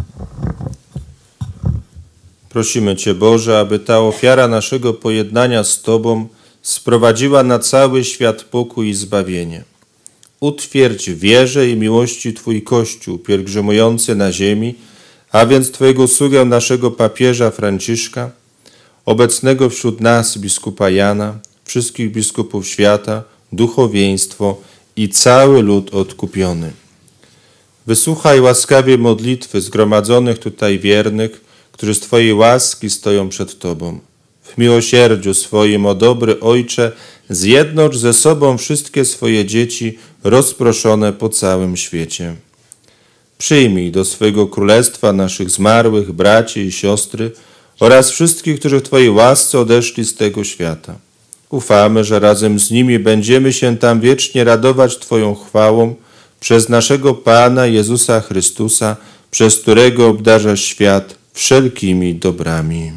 S6: Prosimy Cię, Boże, aby ta ofiara naszego pojednania z Tobą sprowadziła na cały świat pokój i zbawienie. Utwierdź w wierze i miłości Twój Kościół pielgrzymujący na ziemi, a więc Twojego sługę, naszego papieża Franciszka, obecnego wśród nas biskupa Jana, wszystkich biskupów świata, duchowieństwo i cały lud odkupiony. Wysłuchaj łaskawie modlitwy zgromadzonych tutaj wiernych, którzy z Twojej łaski stoją przed Tobą. W miłosierdziu swoim, o dobry Ojcze, zjednocz ze sobą wszystkie swoje dzieci rozproszone po całym świecie.
S4: Przyjmij do swojego królestwa naszych zmarłych braci i siostry oraz wszystkich, którzy w Twojej łasce odeszli z tego świata. Ufamy, że razem z nimi będziemy się tam wiecznie radować Twoją chwałą przez naszego Pana Jezusa Chrystusa, przez którego obdarzasz świat wszelkimi dobrami.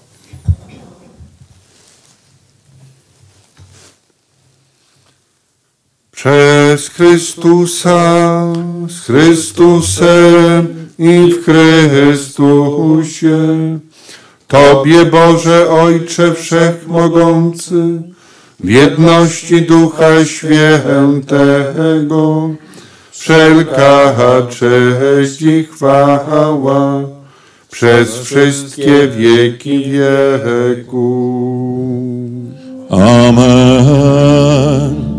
S5: Przez Chrystusa, z Chrystusem i w Chrystusie, Tobie, Boże Ojcze Wszechmogący, w jedności Ducha Świętego, wszelka cześć i chwała przez wszystkie wieki wieków.
S1: Amen.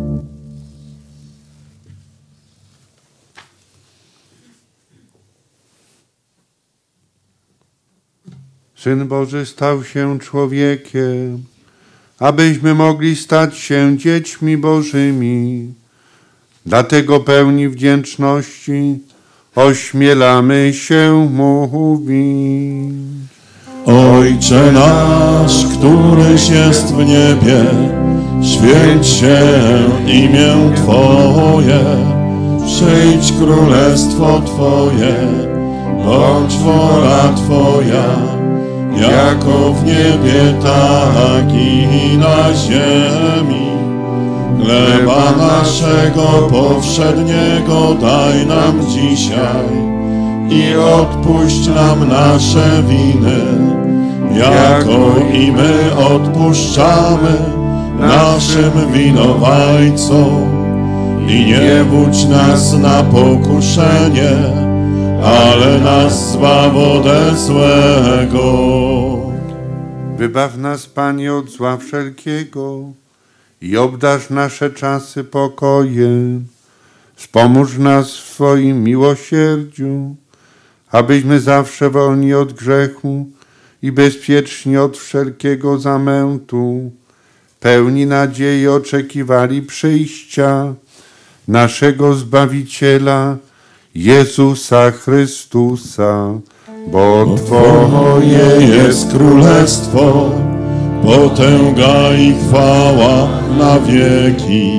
S5: Syn Boży stał się człowiekiem, abyśmy mogli stać się dziećmi Bożymi. Dlatego pełni wdzięczności ośmielamy się mówić.
S1: Ojcze nasz, któryś jest w niebie, święć się imię Twoje, przyjdź królestwo Twoje, bądź wola Twoja, jako w niebie, tak i na ziemi. Chleba naszego powszedniego daj nam dzisiaj i odpuść nam nasze winy, jako i my odpuszczamy naszym winowajcom. I nie wódź nas na pokuszenie, ale nas zbaw ode złego.
S5: Wybaw nas, Panie, od zła wszelkiego i obdarz nasze czasy pokojem. Wspomóż nas w swoim miłosierdziu, abyśmy zawsze wolni od grzechu i bezpieczni od wszelkiego zamętu, pełni nadziei oczekiwali przyjścia naszego Zbawiciela, Jezusa Chrystusa. Bo
S1: Twoje jest królestwo, potęga i chwała na wieki.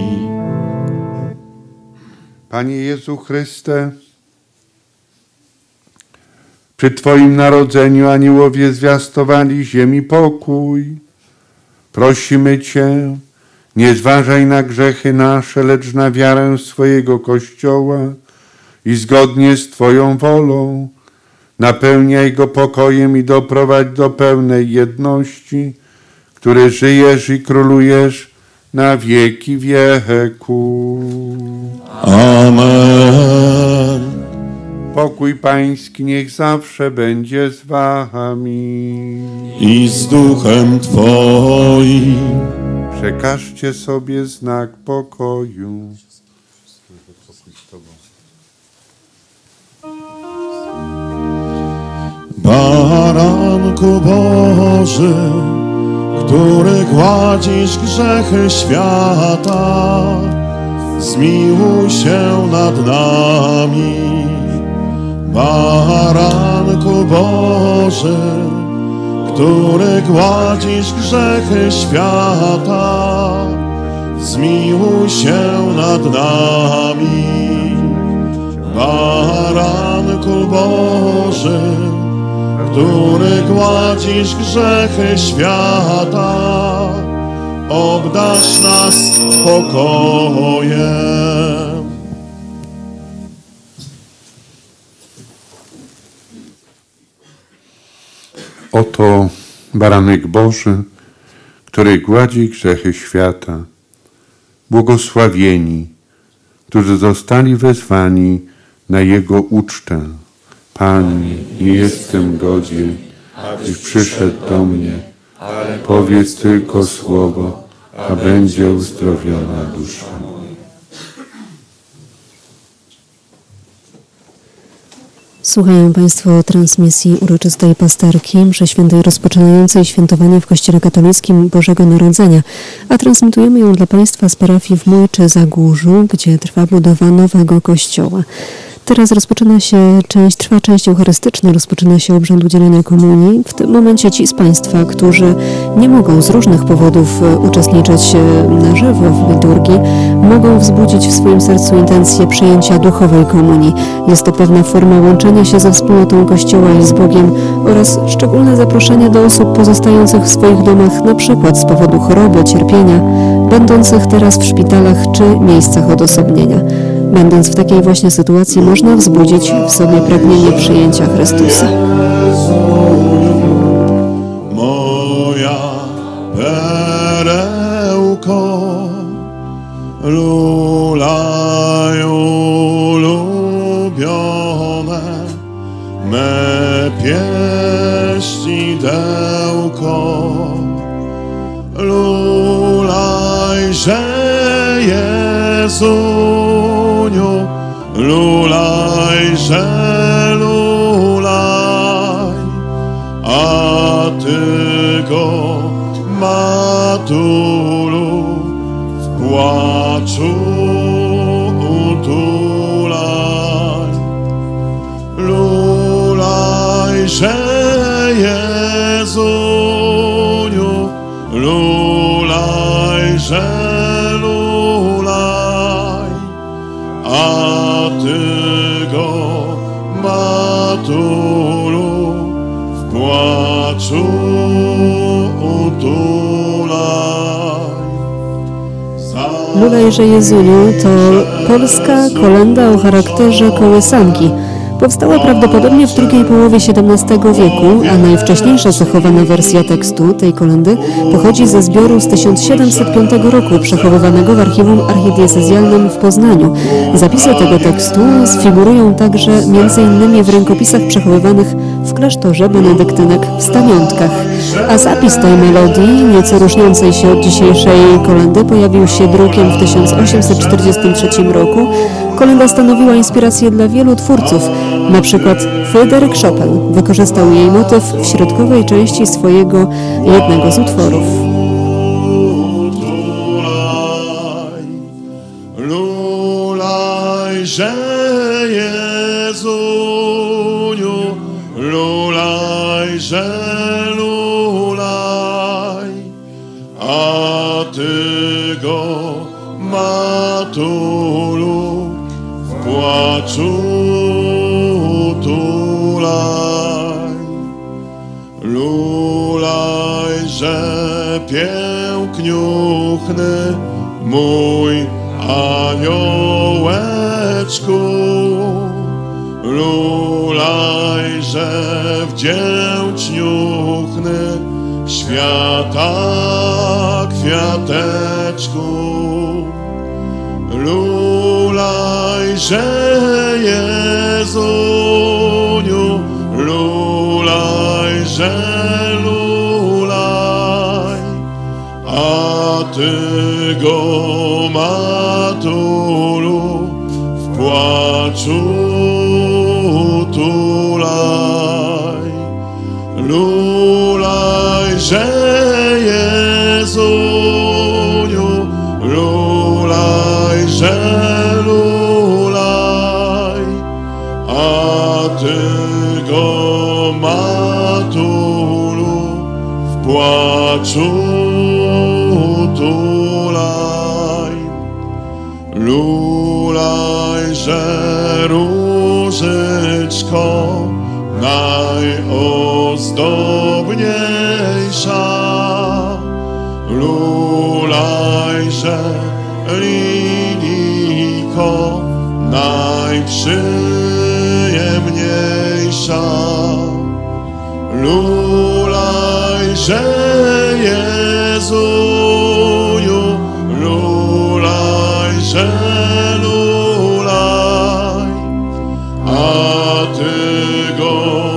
S5: Panie Jezu Chryste, przy Twoim narodzeniu aniołowie zwiastowali ziemi pokój. Prosimy Cię, nie zważaj na grzechy nasze, lecz na wiarę swojego Kościoła i zgodnie z Twoją wolą napełniaj go pokojem i doprowadź do pełnej jedności, który żyjesz i królujesz na wieki wieku.
S1: Amen.
S5: Pokój Pański niech zawsze będzie z Wami.
S1: I z duchem Twoim.
S5: Przekażcie sobie znak pokoju.
S1: Baranku Boży, który gładzisz grzechy świata, zmiłuj się nad nami. Baranku Boży, który gładzisz grzechy świata, zmiłuj się nad nami. Baranku Boży, który gładzisz grzechy świata, obdarz nas pokojem.
S5: Oto baranek Boży, który gładzi grzechy świata. Błogosławieni, którzy zostali wezwani na Jego ucztę. Panie, nie jestem godzien, abyś przyszedł do mnie, ale powiedz tylko słowo, a będzie uzdrowiona dusza moja.
S3: Słuchają Państwo transmisji uroczystej pasterki, mszy świętej rozpoczynającej świętowanie w Kościele Katolickim Bożego Narodzenia, a transmitujemy ją dla Państwa z parafii w Mójczy Zagórzu, gdzie trwa budowa nowego kościoła. Teraz trwa część eucharystyczna, rozpoczyna się obrząd udzielenia komunii. W tym momencie ci z Państwa, którzy nie mogą z różnych powodów uczestniczyć na żywo w liturgii, mogą wzbudzić w swoim sercu intencję przyjęcia duchowej komunii. Jest to pewna forma łączenia się ze wspólnotą Kościoła i z Bogiem oraz szczególne zaproszenie do osób pozostających w swoich domach, na przykład z powodu choroby, cierpienia, będących teraz w szpitalach czy miejscach odosobnienia. Będąc w takiej właśnie sytuacji, można wzbudzić w sobie pragnienie przyjęcia Chrystusa.
S1: Moja perełko, lulaj ulubione, me pieścidełko, lulajże Jezuniu, lulajże lulaj, a Ty go, Matulu, w płaczu utulaj, lulajże Jezuniu, lulajże lulaj, a Ty go, Matulu, w płaczu utulaj.
S3: Lulajże Jezuniu to polska kolęda o charakterze kołysanki. Powstała prawdopodobnie w drugiej połowie XVII wieku, a najwcześniejsza zachowana wersja tekstu tej kolędy pochodzi ze zbioru z 1705 roku, przechowywanego w archiwum archidiecezjalnym w Poznaniu. Zapisy tego tekstu sfigurują także m.in. w rękopisach przechowywanych w klasztorze benedyktynek w Staniątkach. A zapis tej melodii, nieco różniącej się od dzisiejszej kolendy, pojawił się drukiem w 1843 roku. Kolenda stanowiła inspirację dla wielu twórców. Na przykład Fryderyk Chopin wykorzystał jej motyw w środkowej części swojego jednego z utworów.
S1: Lulajże Jezuniu, lulajże lulaj, a Ty go, Matulu, w płaczu tulaj, lulajże piękniuchny mój aniołeczku, lulajże wdzięczniuchny świata kwiateczku, lulajże Jezuniu, lulajże lulaj, a Ty go, Matulu, w płaczu tulaj, lulajże Jezuniu, lulajże lulaj, a Ty go, Matulu, w płaczu tulaj, lulajże różyczko najozdobniejsza, lulajże linijko najprzyjemniejsza, lulajże Jezuniu, lulajże lulaj, a Ty go,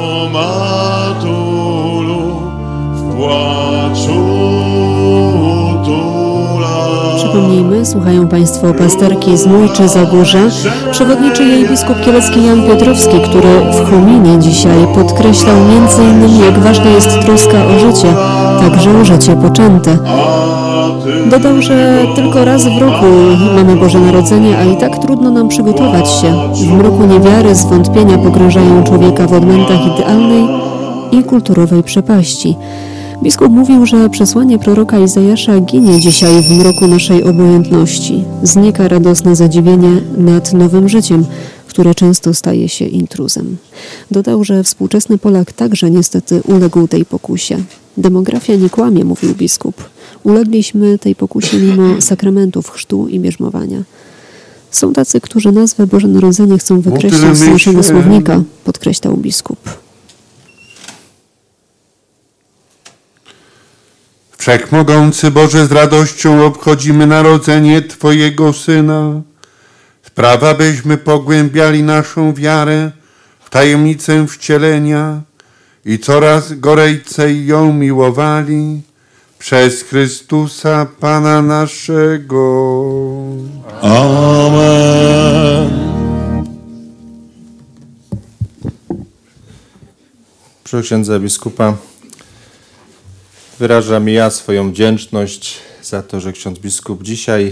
S1: Matulu, w płaczu tulaj.
S3: Przypomnijmy, Słuchają Państwo pasterki z Mójczy Zagórza. Przewodniczy jej biskup kielecki Jan Piotrowski, który w hominie dzisiaj podkreślał m.in. jak ważna jest troska o życie, także o życie poczęte. Dodał, że tylko raz w roku mamy Boże Narodzenie, a i tak trudno nam przygotować się. W mroku niewiary, zwątpienia pogrążają człowieka w odmętach idealnej i kulturowej przepaści. Biskup mówił, że przesłanie proroka Izajasza ginie dzisiaj w mroku naszej obojętności. Znika radosne zadziwienie nad nowym życiem, które często staje się intruzem. Dodał, że współczesny Polak także niestety uległ tej pokusie. Demografia nie kłamie, mówił biskup. Ulegliśmy tej pokusie mimo sakramentów chrztu i bierzmowania. Są tacy, którzy nazwę Boże Narodzenie chcą wykreślić z naszego słownika, podkreślał biskup.
S5: Wszechmogący Boże, z radością obchodzimy narodzenie Twojego Syna. Sprawa, byśmy pogłębiali naszą wiarę w tajemnicę wcielenia i coraz goręcej ją miłowali przez Chrystusa Pana naszego.
S1: Amen.
S4: Proszę księdza biskupa, wyrażam ja swoją wdzięczność za to, że ksiądz biskup dzisiaj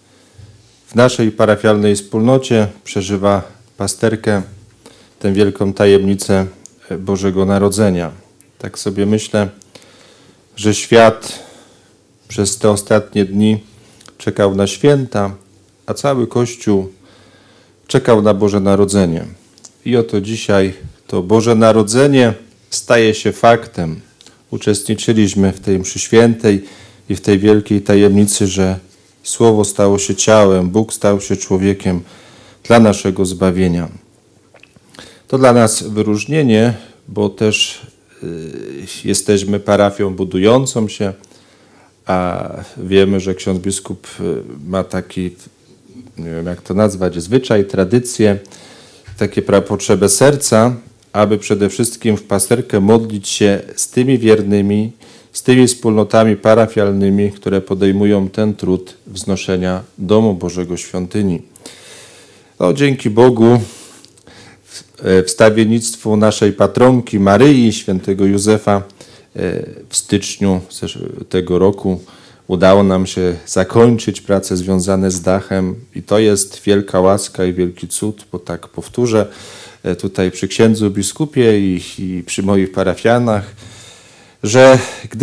S4: w naszej parafialnej wspólnocie przeżywa pasterkę, tę wielką tajemnicę Bożego Narodzenia. Tak sobie myślę, że świat przez te ostatnie dni czekał na święta, a cały Kościół czekał na Boże Narodzenie. I oto dzisiaj to Boże Narodzenie staje się faktem. Uczestniczyliśmy w tej mszy świętej i w tej wielkiej tajemnicy, że Słowo stało się ciałem, Bóg stał się człowiekiem dla naszego zbawienia. To dla nas wyróżnienie, bo też jesteśmy parafią budującą się, a wiemy, że ksiądz biskup ma taki, nie wiem jak to nazwać, zwyczaj, tradycję, takie potrzebę serca, aby przede wszystkim w pasterkę modlić się z tymi wiernymi, z tymi wspólnotami parafialnymi, które podejmują ten trud wznoszenia domu Bożego, świątyni. No, dzięki Bogu wstawiennictwu naszej patronki Maryi, świętego Józefa w styczniu tego roku udało nam się zakończyć prace związane z dachem i to jest wielka łaska i wielki cud, bo tak powtórzę tutaj przy księdzu biskupie i przy moich parafianach, że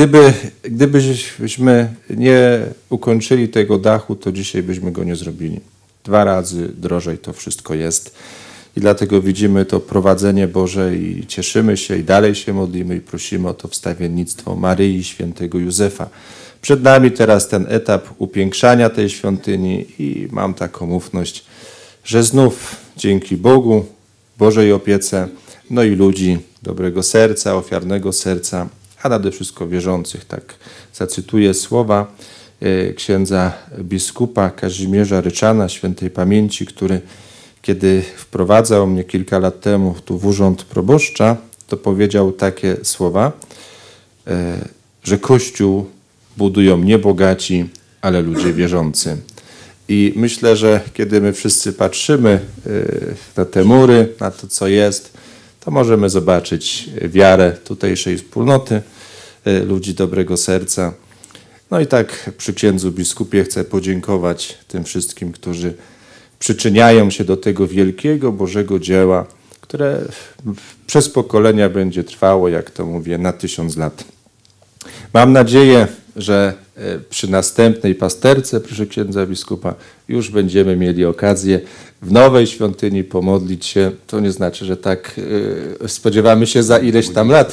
S4: gdybyśmy nie ukończyli tego dachu, to dzisiaj byśmy go nie zrobili. 2 razy drożej to wszystko jest. I dlatego widzimy to prowadzenie Boże i cieszymy się i dalej się modlimy i prosimy o to wstawiennictwo Maryi, świętego Józefa. Przed nami teraz ten etap upiększania tej świątyni i mam taką ufność, że znów dzięki Bogu, Bożej opiece, no i ludzi dobrego serca, ofiarnego serca, a nade wszystko wierzących. Tak zacytuję słowa księdza biskupa Kazimierza Ryczana, świętej pamięci, który kiedy wprowadzał mnie kilka lat temu tu w urząd proboszcza, to powiedział takie słowa, że Kościół budują nie bogaci, ale ludzie wierzący. I myślę, że kiedy my wszyscy patrzymy na te mury, na to, co jest, to możemy zobaczyć wiarę tutejszej wspólnoty, ludzi dobrego serca. No i tak przy księdzu biskupie chcę podziękować tym wszystkim, którzy przyczyniają się do tego wielkiego Bożego dzieła, które przez pokolenia będzie trwało, jak to mówię, na 1000 lat. Mam nadzieję, że przy następnej pasterce, przy księdza biskupa, już będziemy mieli okazję w nowej świątyni pomodlić się. To nie znaczy, że tak spodziewamy się za ileś tam lat,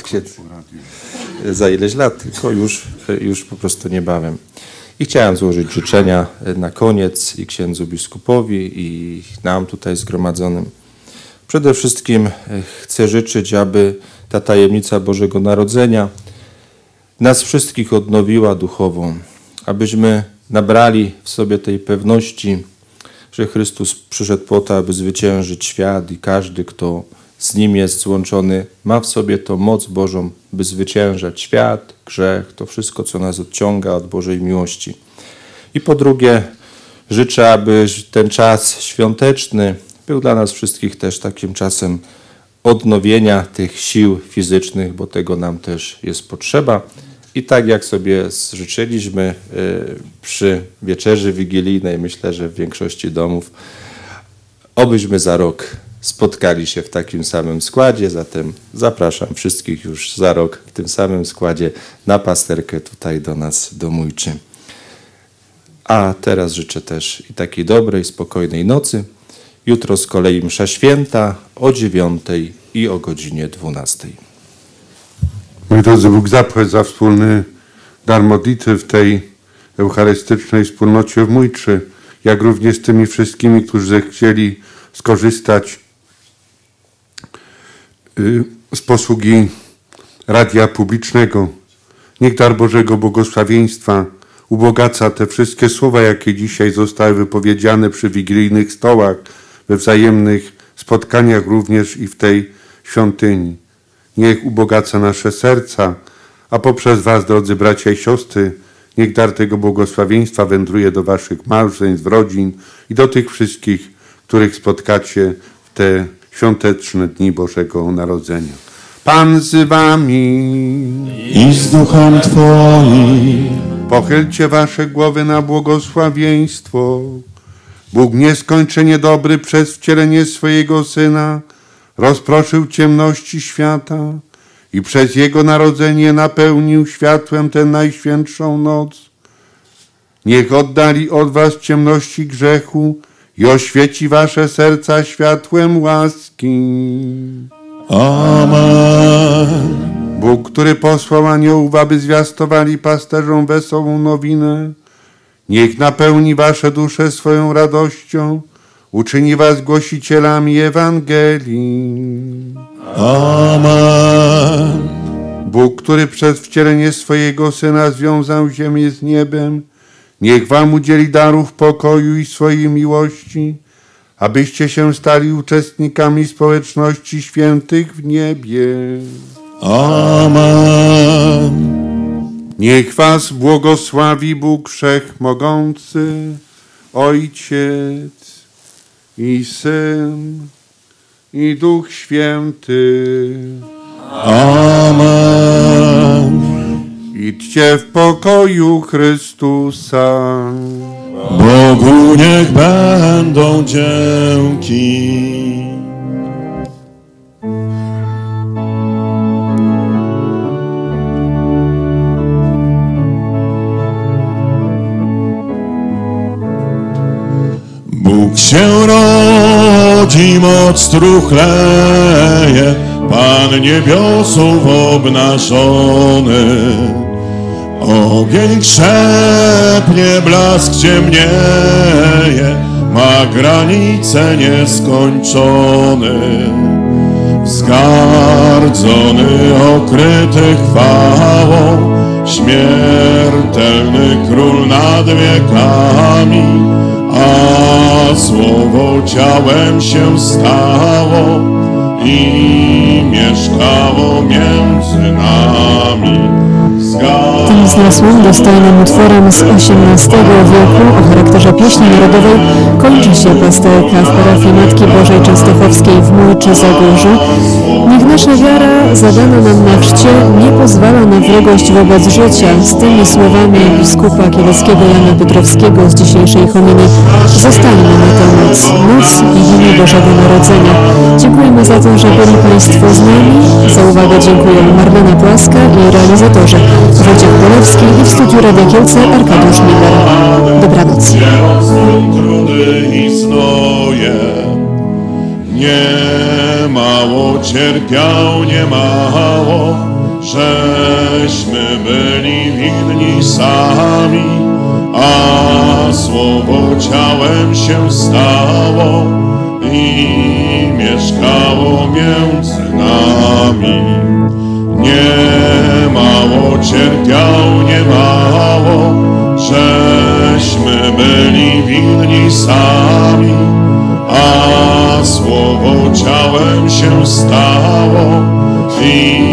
S4: za ileś lat, tylko już po prostu niebawem. I chciałem złożyć życzenia na koniec i księdzu biskupowi, i nam tutaj zgromadzonym. Przede wszystkim chcę życzyć, aby ta tajemnica Bożego Narodzenia nas wszystkich odnowiła duchowo, abyśmy nabrali w sobie tej pewności, że Chrystus przyszedł po to, aby zwyciężyć świat i każdy, kto z Nim jest złączony, ma w sobie tą moc Bożą, by zwyciężać świat, grzech, to wszystko, co nas odciąga od Bożej miłości. I po drugie, Życzę, aby ten czas świąteczny był dla nas wszystkich też takim czasem odnowienia tych sił fizycznych, bo tego nam też jest potrzeba. I tak jak sobie życzyliśmy przy wieczerzy wigilijnej, myślę, że w większości domów, obyśmy za rok spotkali się w takim samym składzie. Zatem zapraszam wszystkich już za rok w tym samym składzie na pasterkę tutaj do nas, do Mójczy. A teraz życzę też i takiej dobrej, spokojnej nocy. Jutro z kolei msza święta o 9:00 i o godzinie 12:00.
S5: Mój drodzy, Bóg zapłać za wspólny dar modlitwy w tej eucharystycznej wspólnocie w Mójczy, jak również z tymi wszystkimi, którzy zechcieli skorzystać z posługi radia publicznego. Niech dar Bożego błogosławieństwa ubogaca te wszystkie słowa, jakie dzisiaj zostały wypowiedziane przy wigilijnych stołach, we wzajemnych spotkaniach również i w tej świątyni. Niech ubogaca nasze serca, a poprzez Was, drodzy bracia i siostry, niech dar tego błogosławieństwa wędruje do Waszych małżeństw, rodzin i do tych wszystkich, których spotkacie w te świąteczne dni Bożego Narodzenia. Pan z Wami
S1: i z duchem Twoim.
S5: Pochylcie Wasze głowy na błogosławieństwo. Bóg nieskończenie dobry przez wcielenie swojego Syna rozproszył ciemności świata i przez Jego narodzenie napełnił światłem tę najświętszą noc. Niech oddali od Was ciemności grzechu i oświeci Wasze serca światłem łaski.
S1: Amen.
S5: Bóg, który posłał aniołów, aby zwiastowali pasterzom wesołą nowinę, niech napełni Wasze dusze swoją radością, uczyni Was głosicielami Ewangelii.
S1: Amen.
S5: Bóg, który przez wcielenie swojego Syna związał ziemię z niebem, niech Wam udzieli darów pokoju i swojej miłości, abyście się stali uczestnikami społeczności świętych w niebie.
S1: Amen.
S5: Niech Was błogosławi Bóg Wszechmogący, Ojciec i Syn i Duch Święty.
S1: Amen.
S5: Idźcie w pokoju Chrystusa.
S1: Bogu niech będą dzięki. Bóg się rodzi, moc struchleje, Pan niebiosów obnażony. Ogień krzepnie, blask ciemnieje, ma granice nieskończone. Wzgardzony, okryty chwałą, śmiertelny król nad wiekami, a słowo ciałem się stało i mieszkało między nami.
S3: Tym zniosłym, dostojnym utworem z XVIII wieku o charakterze pieśni narodowej kończy się pasterka w parafii Matki Bożej Częstochowskiej w Mójczy Zagórzu. Niech nasza wiara zadana nam na chrzcie nie pozwala na wrogość wobec życia. Z tymi słowami biskupa kieleckiego Jana Piotrowskiego z dzisiejszej homilii zostańmy na tę noc, noc Wigilii Bożego Narodzenia. Dziękujemy za to, że byli Państwo z nami. Za uwagę dziękuję Marlena Płaska i realizatorze Wojciech Polewski i w studiu Radia Kielce Arkadiusz Miller. Dobranoc.
S1: Trudy i znoje, nie mało cierpiał, nie mało, żeśmy byli winni sami, a słowo ciałem się stało i mieszkało między nami. Nie mało cierpiał, nie mało, żeśmy byli winni sami, a słowo ciałem się stało i